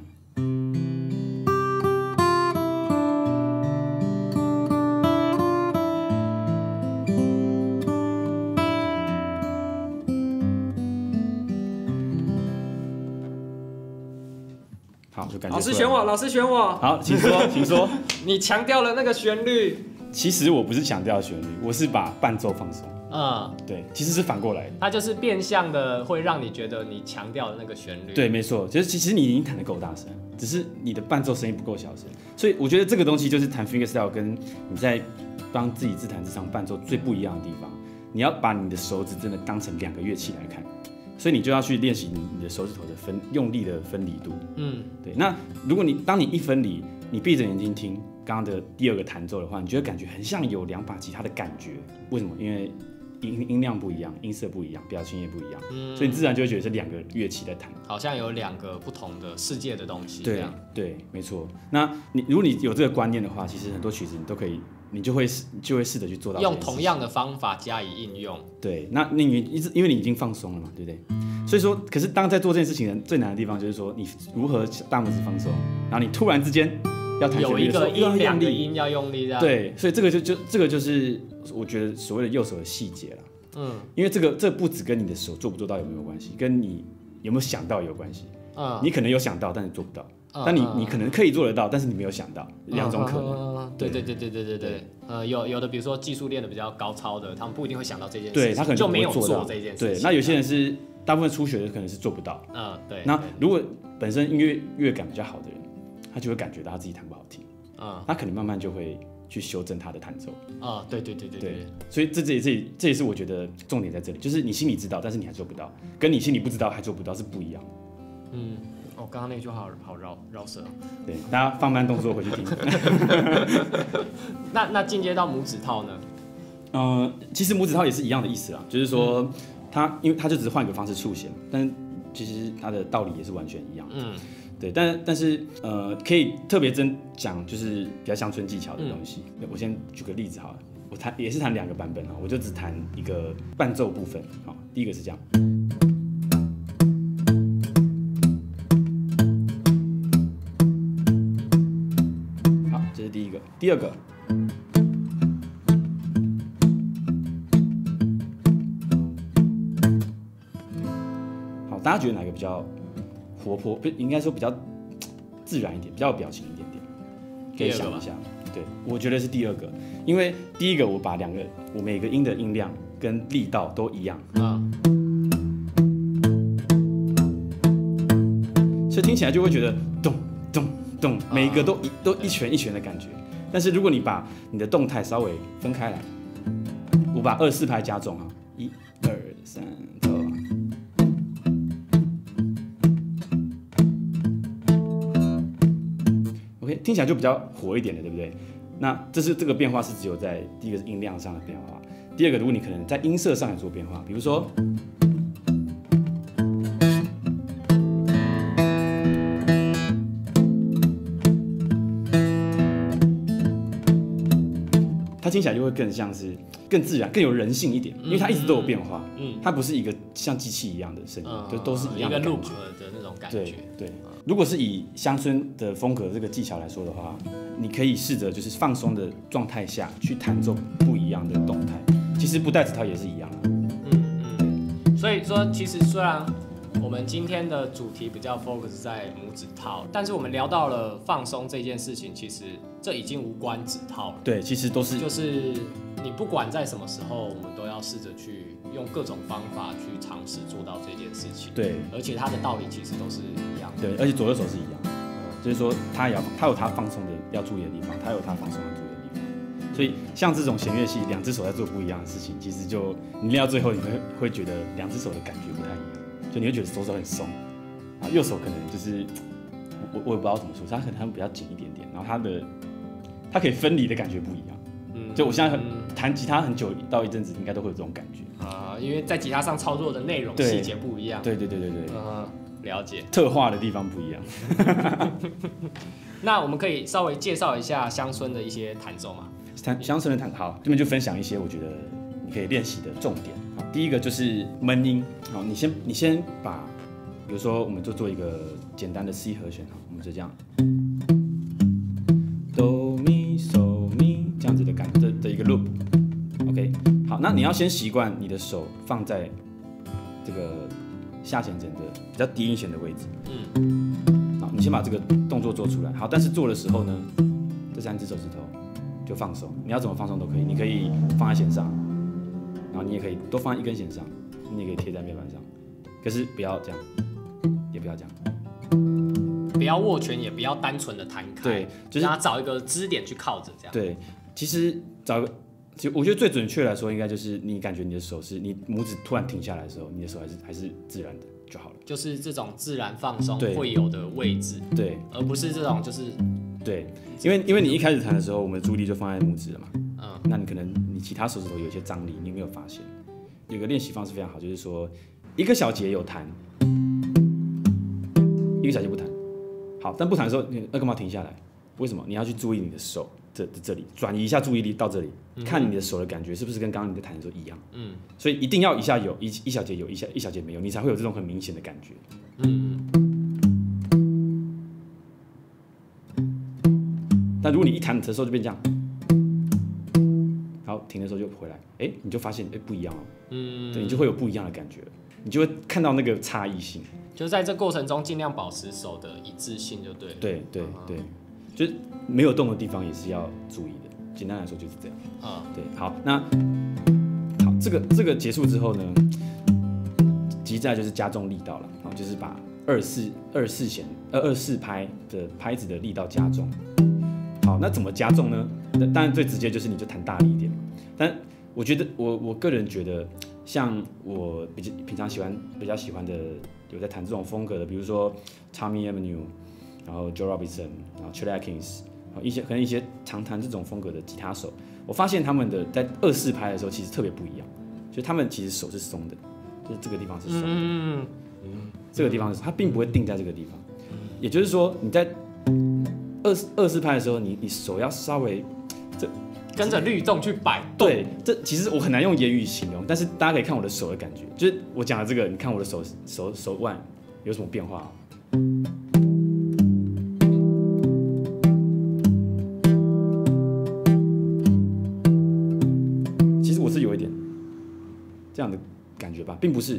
好，就感觉老师选我，老师选我。 好，请说，请说。 你强调了那个旋律。 其实我不是强调旋律，我是把伴奏放松。对，其实是反过来的。 它就是变相的，会让你觉得你强调的那个旋律。 对，没错，就是其实你已经弹得够大声，只是你的伴奏声音不够小声。所以我觉得这个东西就是弹 fingerstyle 跟你在帮自己自弹自唱伴奏最不一样的地方。你要把你的手指真的当成2个乐器来看。所以你就要去练习你的手指头的用力的分离度。对。那如果当你一分离，你闭着眼睛听刚刚的第2个弹奏的话，你就会感觉很像有2把吉他的感觉。为什么？因为音量不一样，音色不一样，表情也不一样，所以你自然就会觉得是2个乐器在弹， 好像有2个不同的世界的东西。 对，没错。那如果你有这个观念的话，其实很多曲子你都可以。你就会试着去做到用同样的方法加以应用。对， 那因为你已经放松了嘛，对不对？所以说，可是当在做这件事情最难的地方就是说，你如何大拇指放松，然后你突然之间要弹旋律的时候， 有一个音2个音要用力，这样。 对，所以这个就是我觉得所谓的右手的细节啦。因为这不只跟你的手做不做到有没有关系，跟你有没有想到有关系。你可能有想到，但是做不到。但你可能可以做得到，但是你没有想到，2种可能。 对。有的比如说技术练的比较高超的，他们不一定会想到这件事情， 对他可能就没有做这件事情。 对，那有些人是大部分初学的可能是做不到。 对。 那如果本身音乐感比较好的人，他就会感觉到他自己弹不好听。他可能慢慢就会去修正他的弹奏。 对。 所以这也是我觉得重点在这里，就是你心里知道，但是你还做不到，跟你心里不知道还做不到是不一样的。 刚刚那句话好绕舌。 对，大家放慢动作回去听。 那进阶到拇指套呢？ 其实拇指套也是一样的意思啦，就是说因为它就只是换一个方式触弦，但其实它的道理也是完全一样。对，但是可以特别讲就是比较乡村技巧的东西。我先举个例子好了，我也是弹2个版本，我就只弹一个伴奏部分。好，第一个是这样。第2个，好，大家觉得哪个比较活泼？应该说比较自然一点，比较有表情一点点，可以想一下。对，我觉得是第2个，因为第1个我把我每个音的音量跟力道都一样，所以听起来就会觉得咚咚咚，每一个都一拳一拳的感觉。但是如果你把你的动态稍微分开来，我把2、4拍加重，1、2、3，走。OK， 听起来就比较活一点的，对不对？那这个变化是只有在第1个是音量上的变化，第2个如果你可能在音色上也做变化，比如说。它听起来就会更像是更自然、更有人性一点，因为它一直都有变化，它不是一个像机器一样的声音，都是一样的感觉， 一个 loop 的那种感觉。 对，如果是以乡村的风格这个技巧来说的话，你可以试着就是放松的状态下去弹奏不一样的动态，其实不戴指套也是一样的。 所以说，其实虽然我们今天的主题比较 focus 在拇指套，但是我们聊到了放松这件事情，其实这已经无关指套了。 对，其实都是就是你不管在什么时候，我们都要试着去用各种方法去尝试做到这件事情。 对， 而且它的道理其实都是一样的。 对，而且左右手是一样，就是说他有他放松的要注意的地方，他有他放松要注意的地方。所以像这种弦乐器，两只手在做不一样的事情，其实就你练到最后，你会觉得两只手的感觉不太一样，就你会觉得左手很松，啊，右手可能就是我也不知道怎么说，它可能比较紧一点点，然后它可以分离的感觉不一样。就我现在弹吉他很久到一阵子，应该都会有这种感觉啊，因为在吉他上操作的内容细节不一样。 对， 了解。 特化的地方不一样。 那我们可以稍微介绍一下乡村的一些弹奏吗？ 乡村的弹好，这边就分享一些我觉得你可以练习的重点。好，第一个就是闷音。好，你先把，比如说我们就做一个简单的 C 和弦，好，我们就这样，哆咪嗦咪这样子的的一个 loop。OK， 好，那你要先习惯你的手放在这个下弦枕的比较低音弦的位置。好，你先把这个动作做出来。好，但是做的时候呢，这3只手指头就放松，你要怎么放松都可以，你可以放在弦上，然后你也可以都放在一根弦上，你也可以贴在面板上，可是不要这样，也不要这样， 不要握拳，也不要单纯的弹开， 对，就是让它找一个支点去靠着这样。 对，其实我觉得最准确来说，应该就是你感觉你的手是你拇指突然停下来的时候，你的手还是自然的就好了， 就是这种自然放松会有的位置， 对， 而不是这种就是对，因为你一开始弹的时候，我们的注意力就放在拇指了嘛，那你可能你其他手指头有一些张力，你没有发现。有个练习方式非常好，就是说一个小节有弹，一个小节不弹，好，但不弹的时候，你干嘛停下来？为什么？你要去注意你的手这里，转移一下注意力到这里，看你的手的感觉是不是跟刚刚你在弹的时候一样。所以一定要一下有，一小节有，一小节没有，你才会有这种很明显的感觉。但如果你一弹的时候就变这样，然后停的时候就回来，你就发现不一样了，对，你就会有不一样的感觉，你就会看到那个差异性。 就在这过程中尽量保持手的一致性就对了。 对，就是没有动的地方也是要注意的。简单来说就是这样。对，好，那好，这个结束之后呢，接下来就是加重力道了，就是把24拍的拍子的力道加重。好，那怎么加重呢？当然最直接就是你就弹大力一点。但我觉得我个人觉得，像我平常比较喜欢的有在弹这种风格的，比如说 Tommy Emmanuel， 然后 Joe Robinson， 然后 Chet Atkins， 可能一些常弹这种风格的吉他手，我发现他们的在24拍的时候其实特别不一样，就是他们其实手是松的，就是这个地方是松的，这个地方是它并不会定在这个地方，也就是说你在24拍的时候，你手要稍微跟着律动去摆动。 对，这其实我很难用言语形容，但是大家可以看我的手的感觉，就是我讲的这个，你看我的手腕有什么变化？其实我是有一点这样的感觉吧，并不是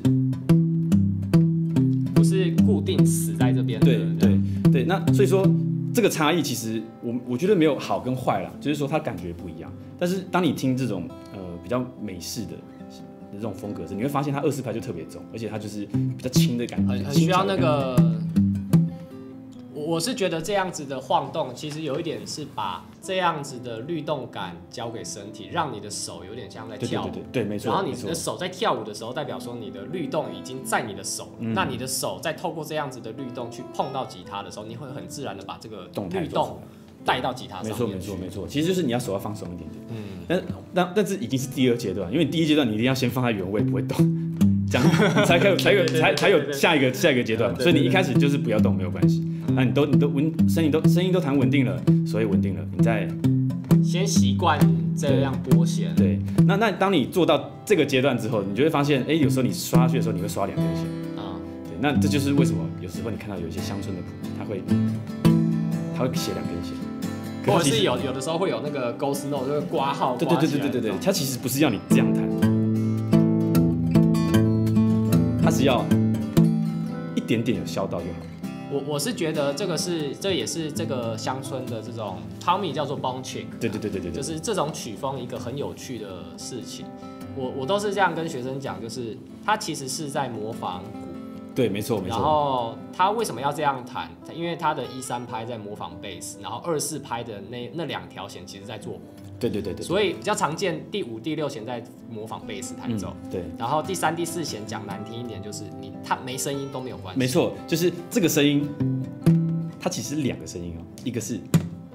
固定死在这边的。 对，那所以说。这个差异其实我觉得没有好跟坏啦，就是说它感觉不一样。但是当你听这种比较美式的这种风格时，你会发现它24拍就特别重，而且它就是比较轻的感觉， 很需要那个。我是觉得这样子的晃动，其实有一点是把这样子的律动感交给身体，让你的手有点像在跳舞。 对，没错。 然后你的手在跳舞的时候，代表说你的律动已经在你的手了。那你的手在透过这样子的律动去碰到吉他的时候，你会很自然的把这个律动带到吉他上面。 没错。其实就是你要手要放松一点点。但是已经是第2阶段，因为第1阶段你一定要先放在原位，不会动，这样才有下一个阶段嘛。所以你一开始就是不要动，没有关系。那你都声音都弹稳定了，所以稳定了，你再先习惯这样拨弦。 对，那当你做到这个阶段之后，你就会发现，有时候你刷下去的时候，你会刷2根弦。对，那这就是为什么有时候你看到有一些乡村的谱，他会写2根弦， 或者是有的时候会有那个 ghost note， 就是挂号。 对，它其实不是要你这样弹，它是要点点有削到就好。 我是觉得这也是这个乡村的这种 Tommy 叫做 Bone Chick， 对， 就是这种曲风一个很有趣的事情。我都是这样跟学生讲，就是他其实是在模仿鼓。 对，没错。 然后他为什么要这样弹？因为他的1、3拍在模仿贝斯，然后2、4拍的那2条弦其实在做鼓。 对。 所以比较常见第5、第6弦在模仿贝斯弹奏。 对。 然后第3、第4弦讲难听一点，就是它没声音都没有关系。 没错，就是这个声音，它其实是2个声音哦，一个是，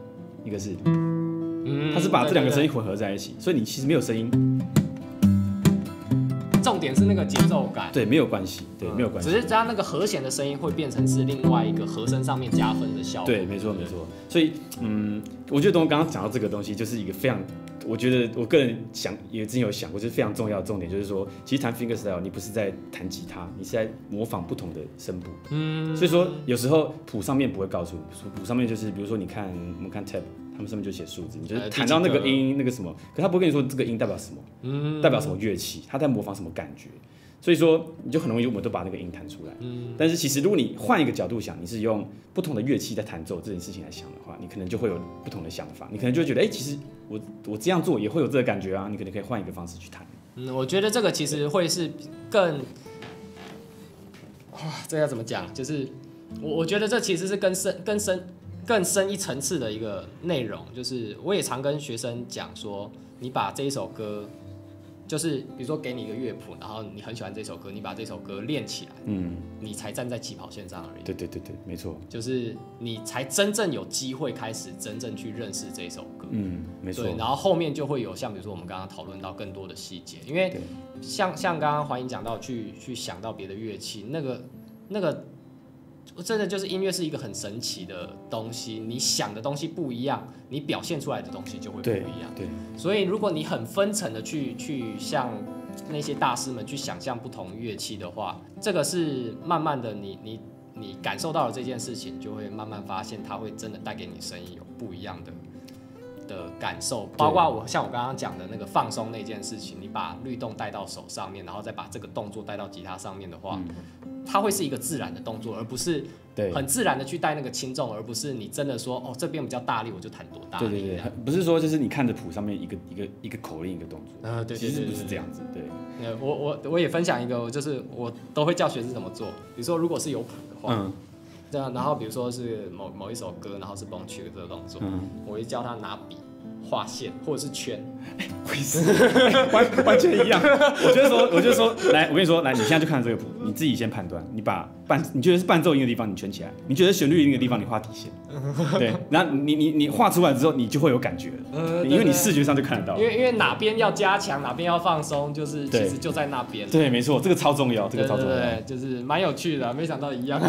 它是把这2个声音混合在一起，所以你其实没有声音。 重点是那个节奏感， 对，没有关系，对，没有关系， 只是它那个和弦的声音会变成是另外一个和声上面加分的效果。 对，没错。所以，我觉得刚刚讲到这个东西，就是一个非常，我觉得我个人也之前有想过，就是非常重要的重点，就是说，其实弹 fingerstyle 你不是在弹吉他，你是在模仿不同的声部。所以说有时候谱上面不会告诉你，谱上面就是比如说我们看 tab。他们上面就写数字，你就是弹到那个音那个什么，可他不会跟你说这个音代表什么，代表什么乐器，他在模仿什么感觉，所以说你就很容易我们都把那个音弹出来。但是其实如果你换一个角度想，你是用不同的乐器在弹奏这件事情来想的话，你可能就会有不同的想法，你可能就会觉得，其实我这样做也会有这个感觉啊，你可能可以换一个方式去弹。 我觉得这个其实会是更，这要怎么讲？就是我觉得这其实是更深一层次的一个内容，就是我也常跟学生讲说，你把这一首歌，就是比如说给你一个乐谱，然后你很喜欢这首歌，你把这首歌练起来，你才站在起跑线上而已。 对，没错， 就是你才真正有机会开始真正去认识这一首歌。 没错。 对，然后后面就会有像比如说我们刚刚讨论到更多的细节，因为像刚刚环莹讲到去想到别的乐器，那个。真的就是音乐是一个很神奇的东西，你想的东西不一样，你表现出来的东西就会不一样。 对， 所以如果你很分层的去像那些大师们去想象不同乐器的话，这个是慢慢的你感受到了这件事情，就会慢慢发现它会真的带给你声音有不一样的感受，包括像我刚刚讲的那个放松那件事情，你把律动带到手上面，然后再把这个动作带到吉他上面的话，它会是一个自然的动作，而不是很自然的去带那个轻重，而不是你真的说这边比较大力我就弹多大力。 对，不是说就是你看着谱上面一个口令一个动作， 对， 其实不是这样子。对， 我也分享一个，就是我都会叫学生怎么做，比如说如果是有谱的话。这样，然后比如说是某一首歌，然后是 Bone Chick 这个动作，我会教他拿笔画线或者是圈， 完全一样。我就说，来，我跟你说，来，你现在就看这个谱，你自己先判断，你觉得是伴奏音的地方你圈起来，你觉得旋律音的地方你画底线，对，然后你画出来之后，你就会有感觉了，因为你视觉上就看得到。 因为哪边要加强，哪边要放松，就是其实就在那边。 对，没错，这个超重要， 对，就是蛮有趣的，没想到一样。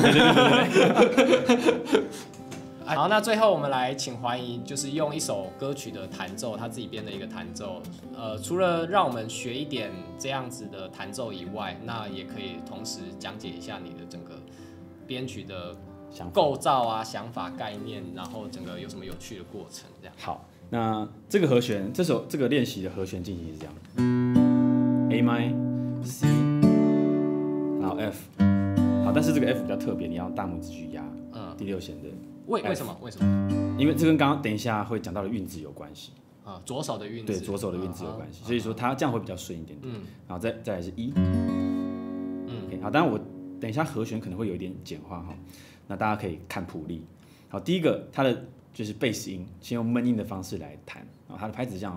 好，那最后我们来请怀疑，就是用一首歌曲的弹奏，他自己编的一个弹奏，除了让我们学一点这样子的弹奏以外，那也可以同时讲解一下你的整个编曲的构造啊、想法、概念，然后整个有什么有趣的过程，这样。 好，那这个和弦，这个练习的和弦进行是这样 ：A 麦、C， 然后 F。好，但是这个 F 比较特别，你要大拇指去压第6弦的。 为什么？ 因为这跟刚刚等一下会讲到的韵字有关系左手的韵字， 对，左手的韵字有关系，所以说它这样会比较顺一点点。然后再来是E，好，当然我等一下和弦可能会有一点简化哈，那大家可以看谱例。好，第一个它的就是贝斯音，先用闷音的方式来弹，然后它的拍子这样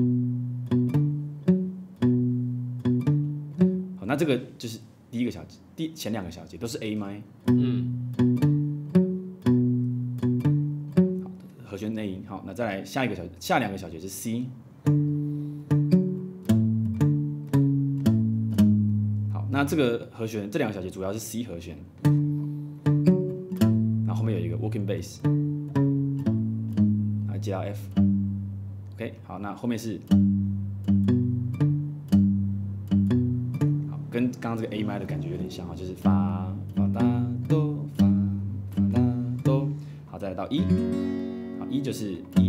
好，那这个就是第一个小节，前2个小节都是 A 麦，和弦内音。好，那再来下2个小节是 C。好，那这个和弦这2个小节主要是 C 和弦，然后后面有一个 working bass， 来接到 F。OK， 好，那后面是好，跟刚刚这个 A 麦的感觉有点像，就是发大哆发大哆。好，再来到 E。E 就是 E，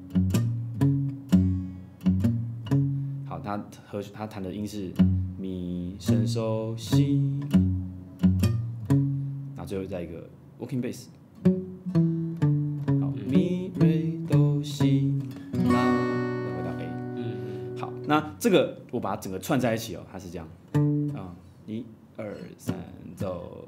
好，他弹的音是咪升收西， 然后最后再一个 walking bass。好，咪瑞哆西拉，再回到 A。好，那这个我把它整个串在一起哦，它是这样啊，1、2、3，走。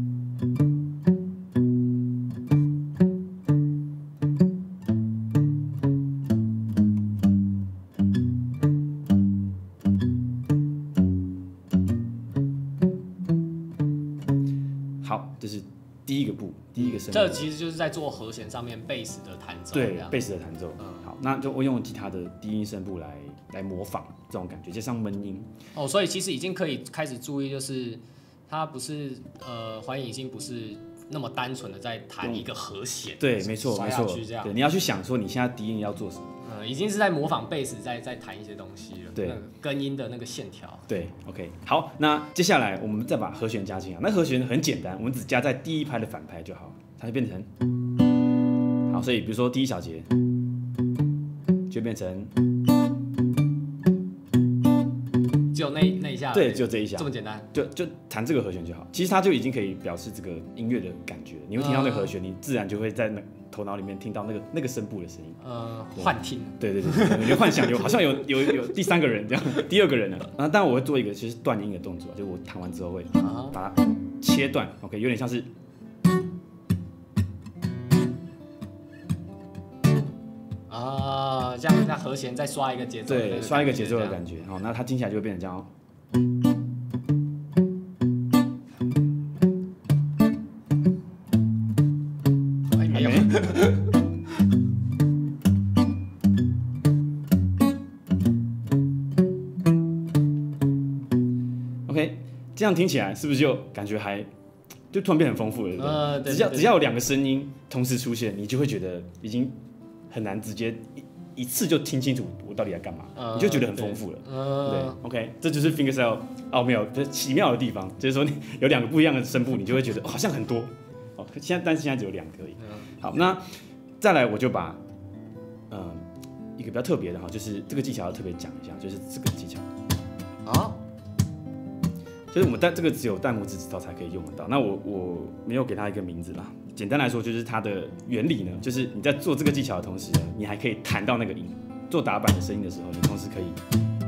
这是第一个步，第一个声部。 这其实就是在做和弦上面贝斯的弹奏。 对，贝斯的弹奏。好，那就我用吉他的低音声部来模仿这种感觉，加上闷音。 哦，所以其实已经可以开始注意，就是它不是环影已经不是那么单纯的在弹一个和弦。 对，没错，没错。对，你要去想说你现在低音要做什么。 已经是在模仿贝斯，在弹一些东西了。 对， 根音的那个线条。 对 ，OK， 好，那接下来我们再把和弦加进来。那和弦很简单，我们只加在第一拍的反拍就好，它就变成好。所以比如说第一小节就变成只有那一下。 对，只有这一下， 这么简单。 就弹这个和弦就好。其实它就已经可以表示这个音乐的感觉。你会听到那个和弦，你自然就会在头脑里面听到那个声部的声音， 幻听， 对，你就幻想好像有第三个人这样，第二个人了。然后当然我会做一个其实断音的动作，就是我弹完之后会把它切断 ，OK， 有点像是这样在和弦再刷一个节奏， 对，刷一个节奏的感觉。好，那它听起来就会变成这样哦。OK， 这样听起来是不是就感觉就突然变很丰富了？对，只要有2个声音同时出现，你就会觉得已经很难直接一次就听清楚我到底在干嘛，你就觉得很丰富了。对 ，OK， 这就是 fingerstyle 奥妙、奇妙的地方，就是说你有2个不一样的声部，你就会觉得好像很多。哦，但是现在只有2个而已。好，那再来我就把一个比较特别的哈，就是这个技巧要特别讲一下，就是这个技巧啊，就是我们这个只有弹拇指指头才可以用得到。那我没有给它一个名字啦。简单来说，就是它的原理呢，就是你在做这个技巧的同时呢，你还可以弹到那个音。做打板的声音的时候，你同时可以。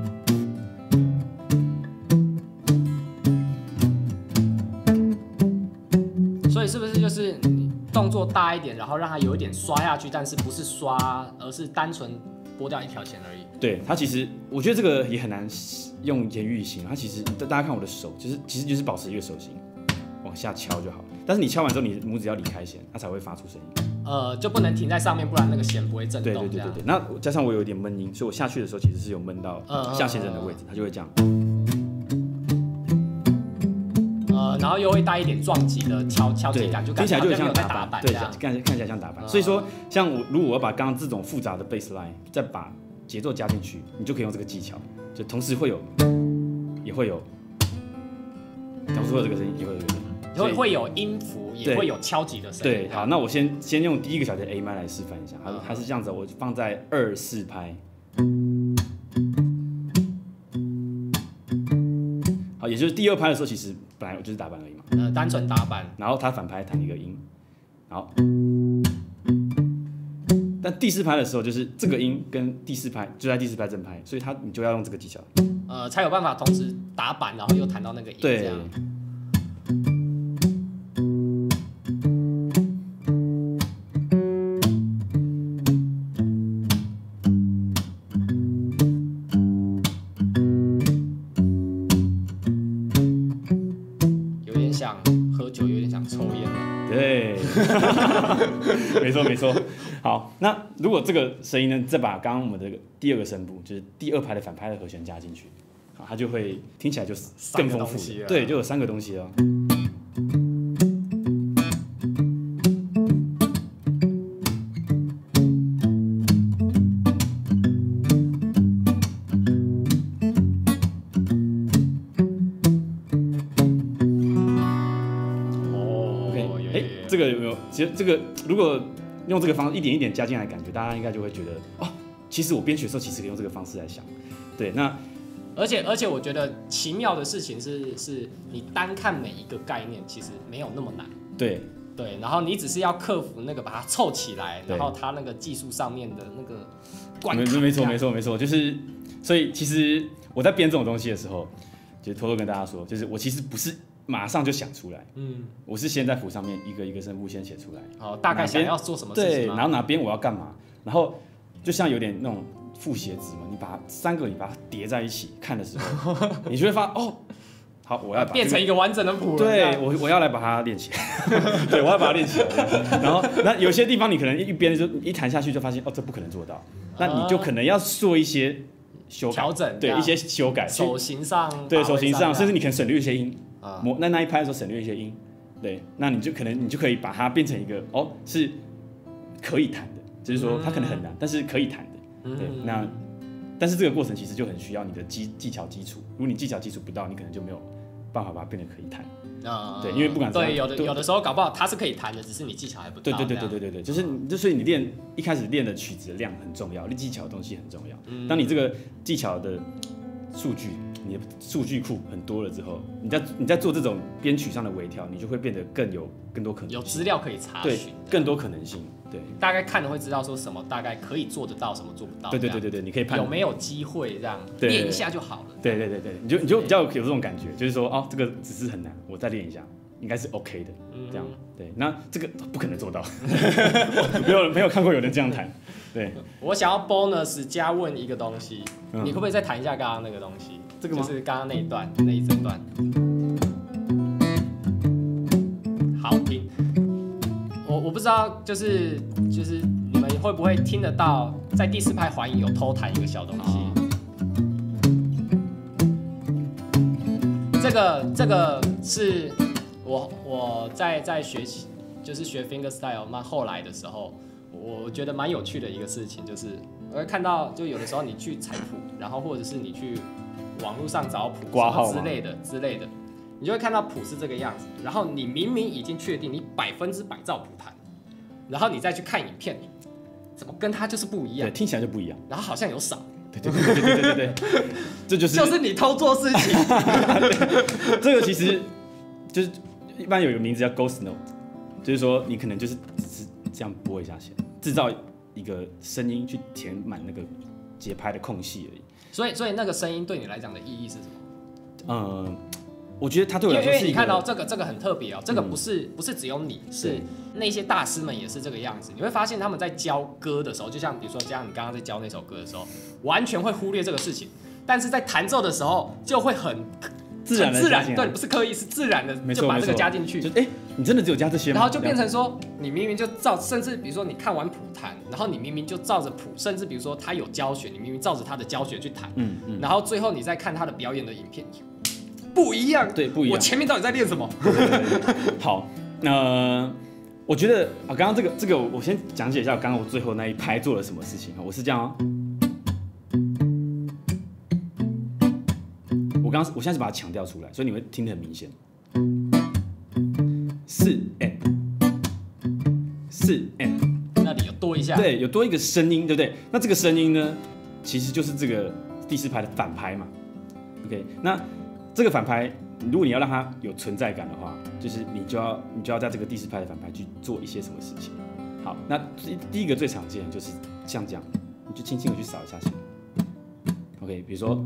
所以是不是就是你动作大一点，然后让它有一点刷下去，但是不是刷，而是单纯拨掉一条弦而已？ 对，它其实我觉得这个也很难用言语形容。它其实大家看我的手，其实就是保持一个手型往下敲就好。但是你敲完之后，你拇指要离开弦，它才会发出声音。 就不能停在上面，不然那个弦不会震动。 对。那加上我有一点闷音，所以我下去的时候其实是有闷到下弦枕的位置，它就会这样。 然后又会带一点撞击的敲击感，就听起来就很像打板， 对，看起来像打板。所以说，像如果我要把刚刚这种复杂的 bass line 再把节奏加进去，你就可以用这个技巧，就同时也会有，同时会有这个声音，也会有这个声音， 会有音符，也会有敲击的声音。 对，好，那我先用第一个小节 A 麦来示范一下，它是这样子，我放在2、4拍。好，也就是第2拍的时候，其实本来我就是打板而已嘛。 单纯打板。 然后它反拍弹一个音，好。但第4拍的时候，就是这个音跟第4拍就在第4拍正拍，所以你就要用这个技巧， 才有办法同时打板，然后又弹到那个音。 对。没错。好，那如果这个声音呢，再把刚刚我们的第2个声部，就是第2拍的反拍的和弦加进去，好，它就会听起来就更丰富了。对，就有3个东西了。这个有没有？其实这个如果用这个方式一点一点加进来的感觉，大家应该就会觉得哦，其实我编曲的时候其实可以用这个方式来想。对，那而且我觉得奇妙的事情是你单看每一个概念其实没有那么难。 对对，然后你只是要克服那个把它凑起来，然后它那个技术上面的那个关卡。 没错，就是所以其实我在编这种东西的时候，就偷偷跟大家说，就是我其实不是马上就想出来，我是先在谱上面一个一个声部先写出来， 大概想要做什么事情， 对，然后哪边我要干嘛，然后就像有点那种复写纸嘛，你把3个你把它叠在一起看的时候，你就会发现哦。好，我要把变成一个完整的谱。 对，我要来把它练起来。对，我要把它练起来。然后，那有些地方你可能一边就一弹下去就发现，哦，这不可能做到。那你就可能要做一些修改、 调整， 对，一些修改， 手型上， 对，手型上，甚至你可能省略一些音。那一拍的时候省略一些音，对，那你就可以把它变成一个是可以弹的，就是说它可能很难，但是可以弹的。对，但是这个过程其实就很需要你的技巧基础。如果你技巧基础不到，你可能就没有办法把它变得可以弹。对，因为不管对有的时候搞不好它是可以弹的，只是你技巧还不到。 对，所以你一开始练的曲子的量很重要，练技巧的东西很重要。当你这个技巧的数据，你的数据库很多了之后，你在做这种编曲上的微调，你就会变得更多可能性， 有资料可以查询， 对，更多可能性。对， 大概看了会知道说什么大概可以做得到，什么做不到。 对，你可以判断有没有机会这样练一下就好了。 对，你就比较有这种感觉，就是说这个只是很难，我再练一下，应该是 OK 的。这样对，那这个不可能做到，没有看过有人这样弹。对， 我想要 bonus 加问一个东西，你可不可以再弹一下刚刚那个东西？ 这个吗？ 就是刚刚那一段那一整段。好听。我不知道，就是你们会不会听得到，在第4拍环影有偷弹一个小东西。这个是我在学习，就是学 fingerstyle， 那后来的时候，我觉得蛮有趣的一个事情，就是我会看到，就有的时候你去采谱，然后或者是你去网络上找谱挂号之类的，你就会看到谱是这个样子，然后你明明已经确定你100%照谱弹，然后你再去看影片，怎么跟它就是不一样？ 对，听起来就不一样， 然后好像有少。 对，这就是你偷做事情。 这个其实就是一般有一个名字叫 ghost note， 就是说你可能就是只是这样拨一下弦，制造一个声音去填满那个节拍的空隙而已。 所以那个声音对你来讲的意义是什么？ 我觉得它对我来说是因为你看到这个很特别哦，这个不是只有你，是那些大师们也是这个样子。你会发现他们在教歌的时候，就像比如说像你刚刚在教那首歌的时候，完全会忽略这个事情，但是在弹奏的时候就会很自然， 对，不是刻意，是自然的就把这个加进去。 你真的只有加这些吗？ 然后就变成说，你明明就照，甚至比如说你看完谱弹，然后你明明就照着谱，甚至比如说他有教学，你明明照着他的教学去弹，然后最后你再看他的表演的影片。不一样， 对，不一样。 我前面到底在练什么？ 好，我觉得刚刚这个，我先讲解一下刚刚我最后那一拍做了什么事情。我是这样我现在是把它强调出来，所以你会听得很明显。4M， 那里有多一下， 对，有多一个声音，对不对？那这个声音呢，其实就是这个第4拍的反拍嘛。OK， 那这个反拍，如果你要让它有存在感的话，就是你就要在这个第4拍的反拍去做一些什么事情。好，那第一个最常见的就是像这样，你就轻轻的去扫一下弦。OK， 比如说，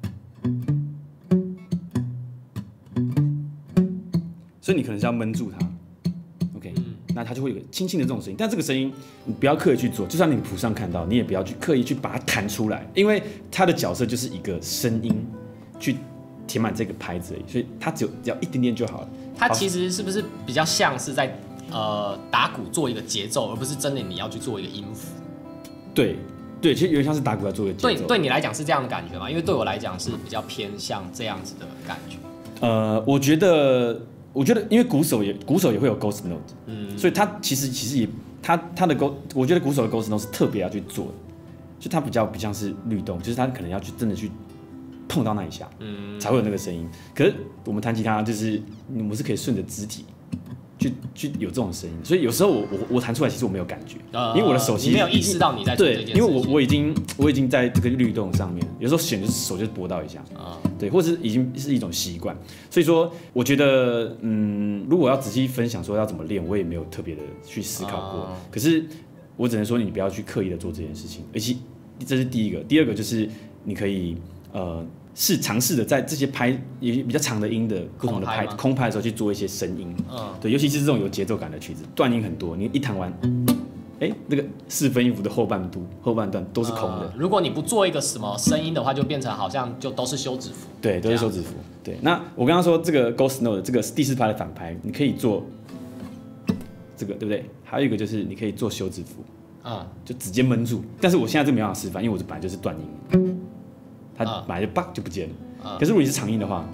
所以你可能是要闷住它。OK， 那它就会有轻轻的这种声音，但这个声音你不要刻意去做，就算你谱上看到，你也不要去刻意去把它弹出来，因为它的角色就是一个声音去填满这个拍子而已，所以它只要一点点就好了。 它其实是不是比较像是在打鼓做一个节奏，而不是真的你要去做一个音符？ 对，其实有点像是打鼓要做一个节奏。 对你来讲是这样的感觉吗？因为对我来讲是比较偏向这样子的感觉。 我觉得，因为鼓手也会有 ghost note，所以他其实也他的我觉得鼓手的 ghost note 是特别要去做的，就他比较像是律动，就是他可能要去真的去碰到那一下，才会有那个声音。可是我们弹吉他就是我们是可以顺着肢体去有这种声音，所以有时候我弹出来其实我没有感觉，因为我的手其实你没有意识到你在做这件事情， 对，因为我已经在这个律动上面，有时候选就是手就拨到一下，对，或是已经是一种习惯，所以说我觉得如果要仔细分享说要怎么练，我也没有特别的去思考过，可是我只能说你不要去刻意的做这件事情，而且这是第一个，第二个就是你可以尝试的在这些拍也比较长的音的不同的空拍的时候去做一些声音，对，尤其是这种有节奏感的曲子，断音很多，你一弹完，那个4分音符的后半段都是空的。 如果你不做一个什么声音的话，就变成好像就都是休止符。 对，都是休止符。对，那我刚刚说这个 Ghost Note 的这个第4拍的反拍，你可以做这个，对不对？还有一个就是你可以做休止符，就直接闷住。但是我现在这没办法示范，因为我本来就是断音。它本来就叭就不见了，可是如果你是长音的话，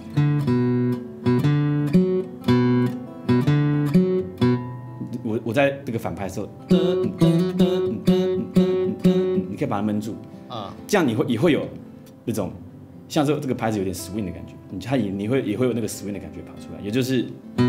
我在这个反拍的时候，你可以把它闷住，这样也会有那种像这个拍子有点 swing 的感觉，你也会有那个 swing 的感觉跑出来，也就是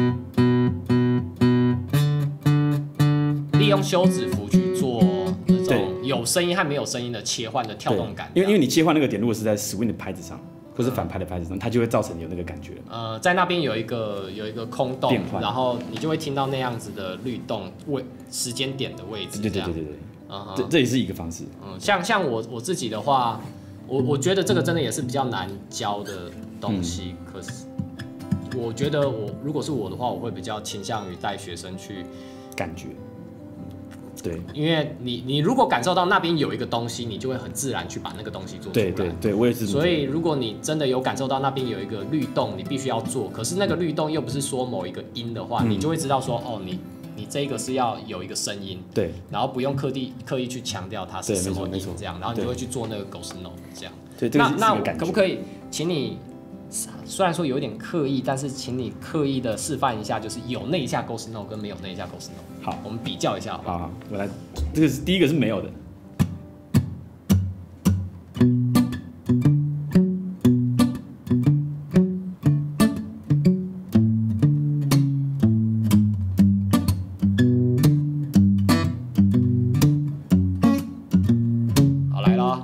利用休止符去做那种有声音和没有声音的切换的跳动感， 因为你切换那个点，如果是在 swing 的拍子上，或是反拍的拍子上，它就会造成有那个感觉。 在那边有一个空洞，然后你就会听到那样子的律动时间点的位置。对，这也是一个方式。 像我自己的话，我觉得这个真的也是比较难教的东西。可是我觉得如果是我的话，我会比较倾向于带学生去感觉。对， 因为你如果感受到那边有一个东西，你就会很自然去把那个东西做出来。 对，我也是。 所以如果你真的有感受到那边有一个律动，你必须要做。可是那个律动又不是说某一个音的话，你就会知道说你这个是要有一个声音， 对， 然后不用刻意去强调它是什么音这样，然后你就会去做那个 Ghost Note 这样。 对， 那可不可以请你？虽然说有点刻意，但是请你刻意的示范一下，就是有那一下 Ghost Note 跟没有那一下 Ghost Note。 好， 我们比较一下好不好？ 好，我来，这个是第一个是没有的。 好，来了。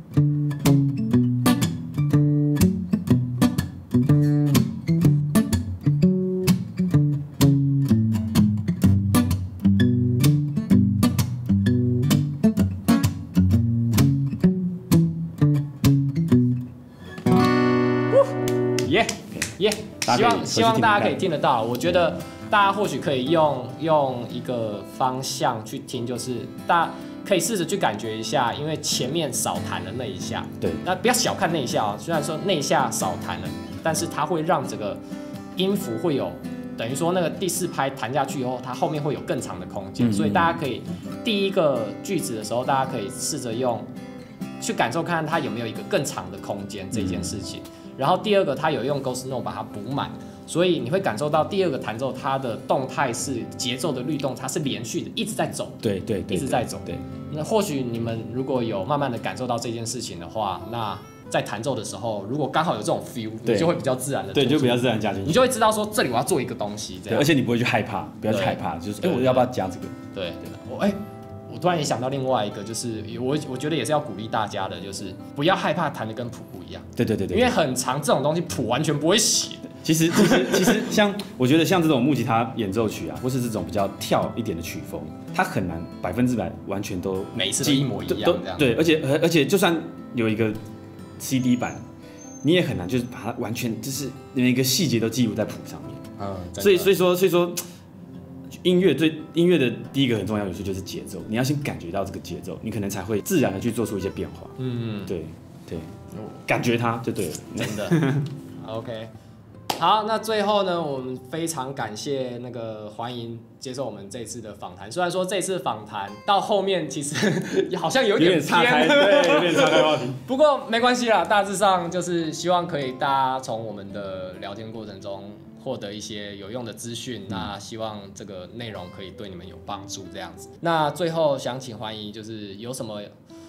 希望大家可以听得到。我觉得大家或许可以用一个方向去听，就是大家可以试着去感觉一下，因为前面少弹了那一下， 对， 那不要小看那一下虽然说那一下少弹了，但是它会让整个音符会有等于说那个第4拍弹下去以后，它后面会有更长的空间，所以大家可以第一个句子的时候，大家可以试着去感受看看它有没有一个更长的空间这件事情。然后第二个，它有用 Ghost Note 把它补满，所以你会感受到第二个弹奏它的动态是节奏的律动，它是连续的，一直在走， 对， 一直在走。 对， 那或许你们如果有慢慢的感受到这件事情的话，那在弹奏的时候，如果刚好有这种 feel， 你就会比较自然的， 对，就比较自然加进去， 你就会知道说这里我要做一个东西，这样， 而且你不会去害怕，不要去害怕，就是我要不要加这个？ 对，我突然也想到另外一个，就是我觉得也是要鼓励大家的，就是不要害怕弹的跟谱不一样。对，因为很长这种东西谱完全不会写。 其实像我觉得像这种木吉他演奏曲啊，或是这种比较跳一点的曲风，它很难100%完全都每一次都一模一样这样。 对，而且就算有一个 CD 版，你也很难就是把它完全就是每一个细节都记录在谱上面。所以说。音乐的第一个很重要的元素就是节奏，你要先感觉到这个节奏，你可能才会自然的去做出一些变化。对，感觉它就对了， 真的。OK， 好，那最后呢，我们非常感谢那个欢迎接受我们这次的访谈。虽然说这次访谈到后面其实好像有点偏， 对，有点岔开话题。 不过没关系啦，大致上就是希望可以大家从我们的聊天过程中获得一些有用的资讯，那希望这个内容可以对你们有帮助，这样子。那最后想请欢迎，就是有什么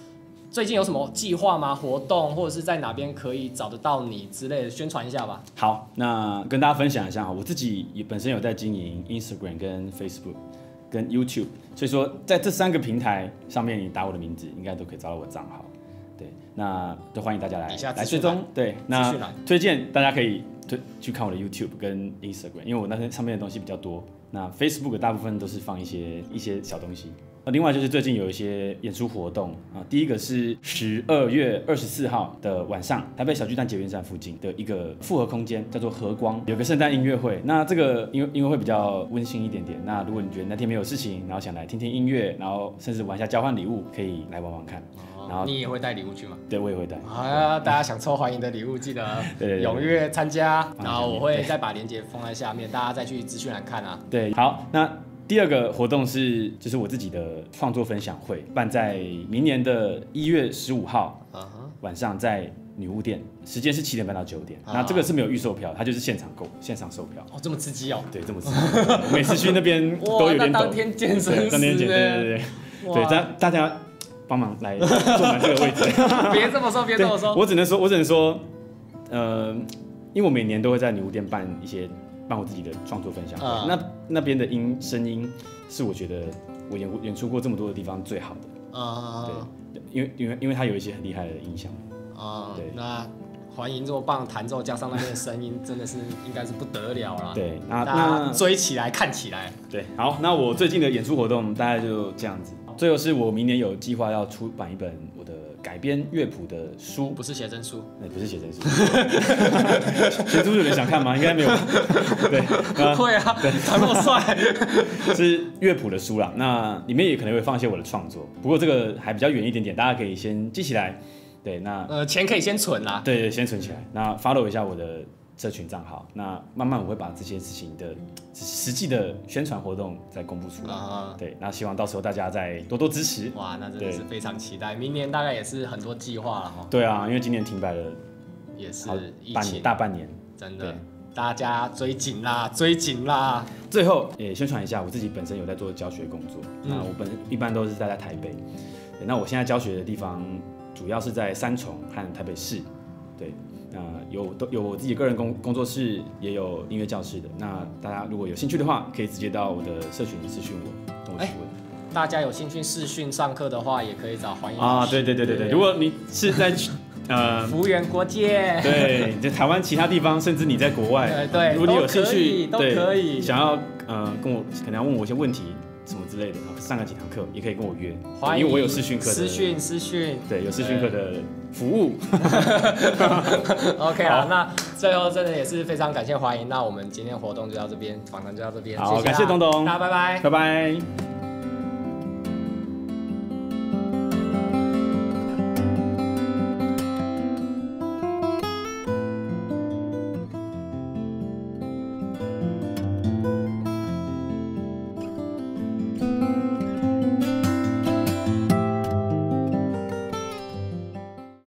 最近有什么计划吗？活动或者是在哪边可以找得到你之类的，宣传一下吧。 好，那跟大家分享一下哈，我自己也本身有在经营 Instagram 跟 Facebook 跟 YouTube， 所以说在这3个平台上面，你打我的名字，应该都可以找到我的账号。对，那都欢迎大家来追踪。对，那推荐大家可以去看我的 YouTube 跟 Instagram， 因为我那上面的东西比较多。那 Facebook 大部分都是放一些小东西。另外就是最近有一些演出活动啊，第一个是12月24号的晚上，台北小巨蛋捷运站附近的一个复合空间，叫做和光，有个圣诞音乐会。那这个音乐会比较温馨一点点。那如果你觉得那天没有事情，然后想来听听音乐，然后甚至玩一下交换礼物，可以来玩玩看。然后你也会带礼物去吗？ 对，我也会带。 大家想抽欢迎的礼物，记得踊跃参加。然后我会再把链接放在下面，大家再去资讯栏看啊。 对，好，那第2个活动就是我自己的创作分享会，办在明年的1月15号晚上，在女巫店，时间是7点半到9点。那这个是没有预售票，它就是现场售票。 哦，这么刺激哦！ 对，这么刺激。我每次去那边都有点抖。 当天健身， 对，大家帮忙来坐满这个位置。 别这么说， 我只能说，因为我每年都会在女巫店办我自己的创作分享会，那边的声音是我觉得我演出过这么多的地方最好的。对，因为它有一些很厉害的音响。对， 那环音这么棒，弹奏加上那边的声音，真的是应该是不得了啦。 对， 大家追起来看起来。 对，好，那我最近的演出活动大概就这样子。最后是我明年有计划要出版一本我的改编乐谱的书， 不是写真书， 不是写真书。写书有人想看吗？应该没有。对， 会啊，长那么帅。 是乐谱的书啦，那里面也可能会放一些我的创作，不过这个还比较远一点点，大家可以先记起来。对，那钱可以先存啦。 对，先存起来。那 follow 一下我的社群账号，那慢慢我会把这些事情的实际的宣传活动再公布出来。对，那希望到时候大家再多多支持。 哇，那真的是非常期待，明年大概也是很多计划了哈。 对啊，因为今年停摆了， 也是大半年， 真的，大家追紧啦！ 最后也宣传一下，我自己本身有在做教学工作，那我一般都是在台北。那我现在教学的地方主要是在三重和台北市。对。有我自己个人工作室，也有音乐教室的。那大家如果有兴趣的话，可以直接到我的社群私讯我，跟我询问。 大家有兴趣视讯上课的话，也可以找环音啊。对。如果你是在幅员国界， 对，在台湾其他地方，甚至你在国外， 对， 如果你有兴趣， 都可以， 想要跟我可能要问我一些问题。什么之类的，上个几堂课也可以跟我约，因为我有视讯课的私讯， 对，有视讯课的服务。 OK 啊，那最后真的也是非常感谢华莹，那我们今天活动就到这边，访谈就到这边， 好，感谢东东， 大家拜拜， 拜拜。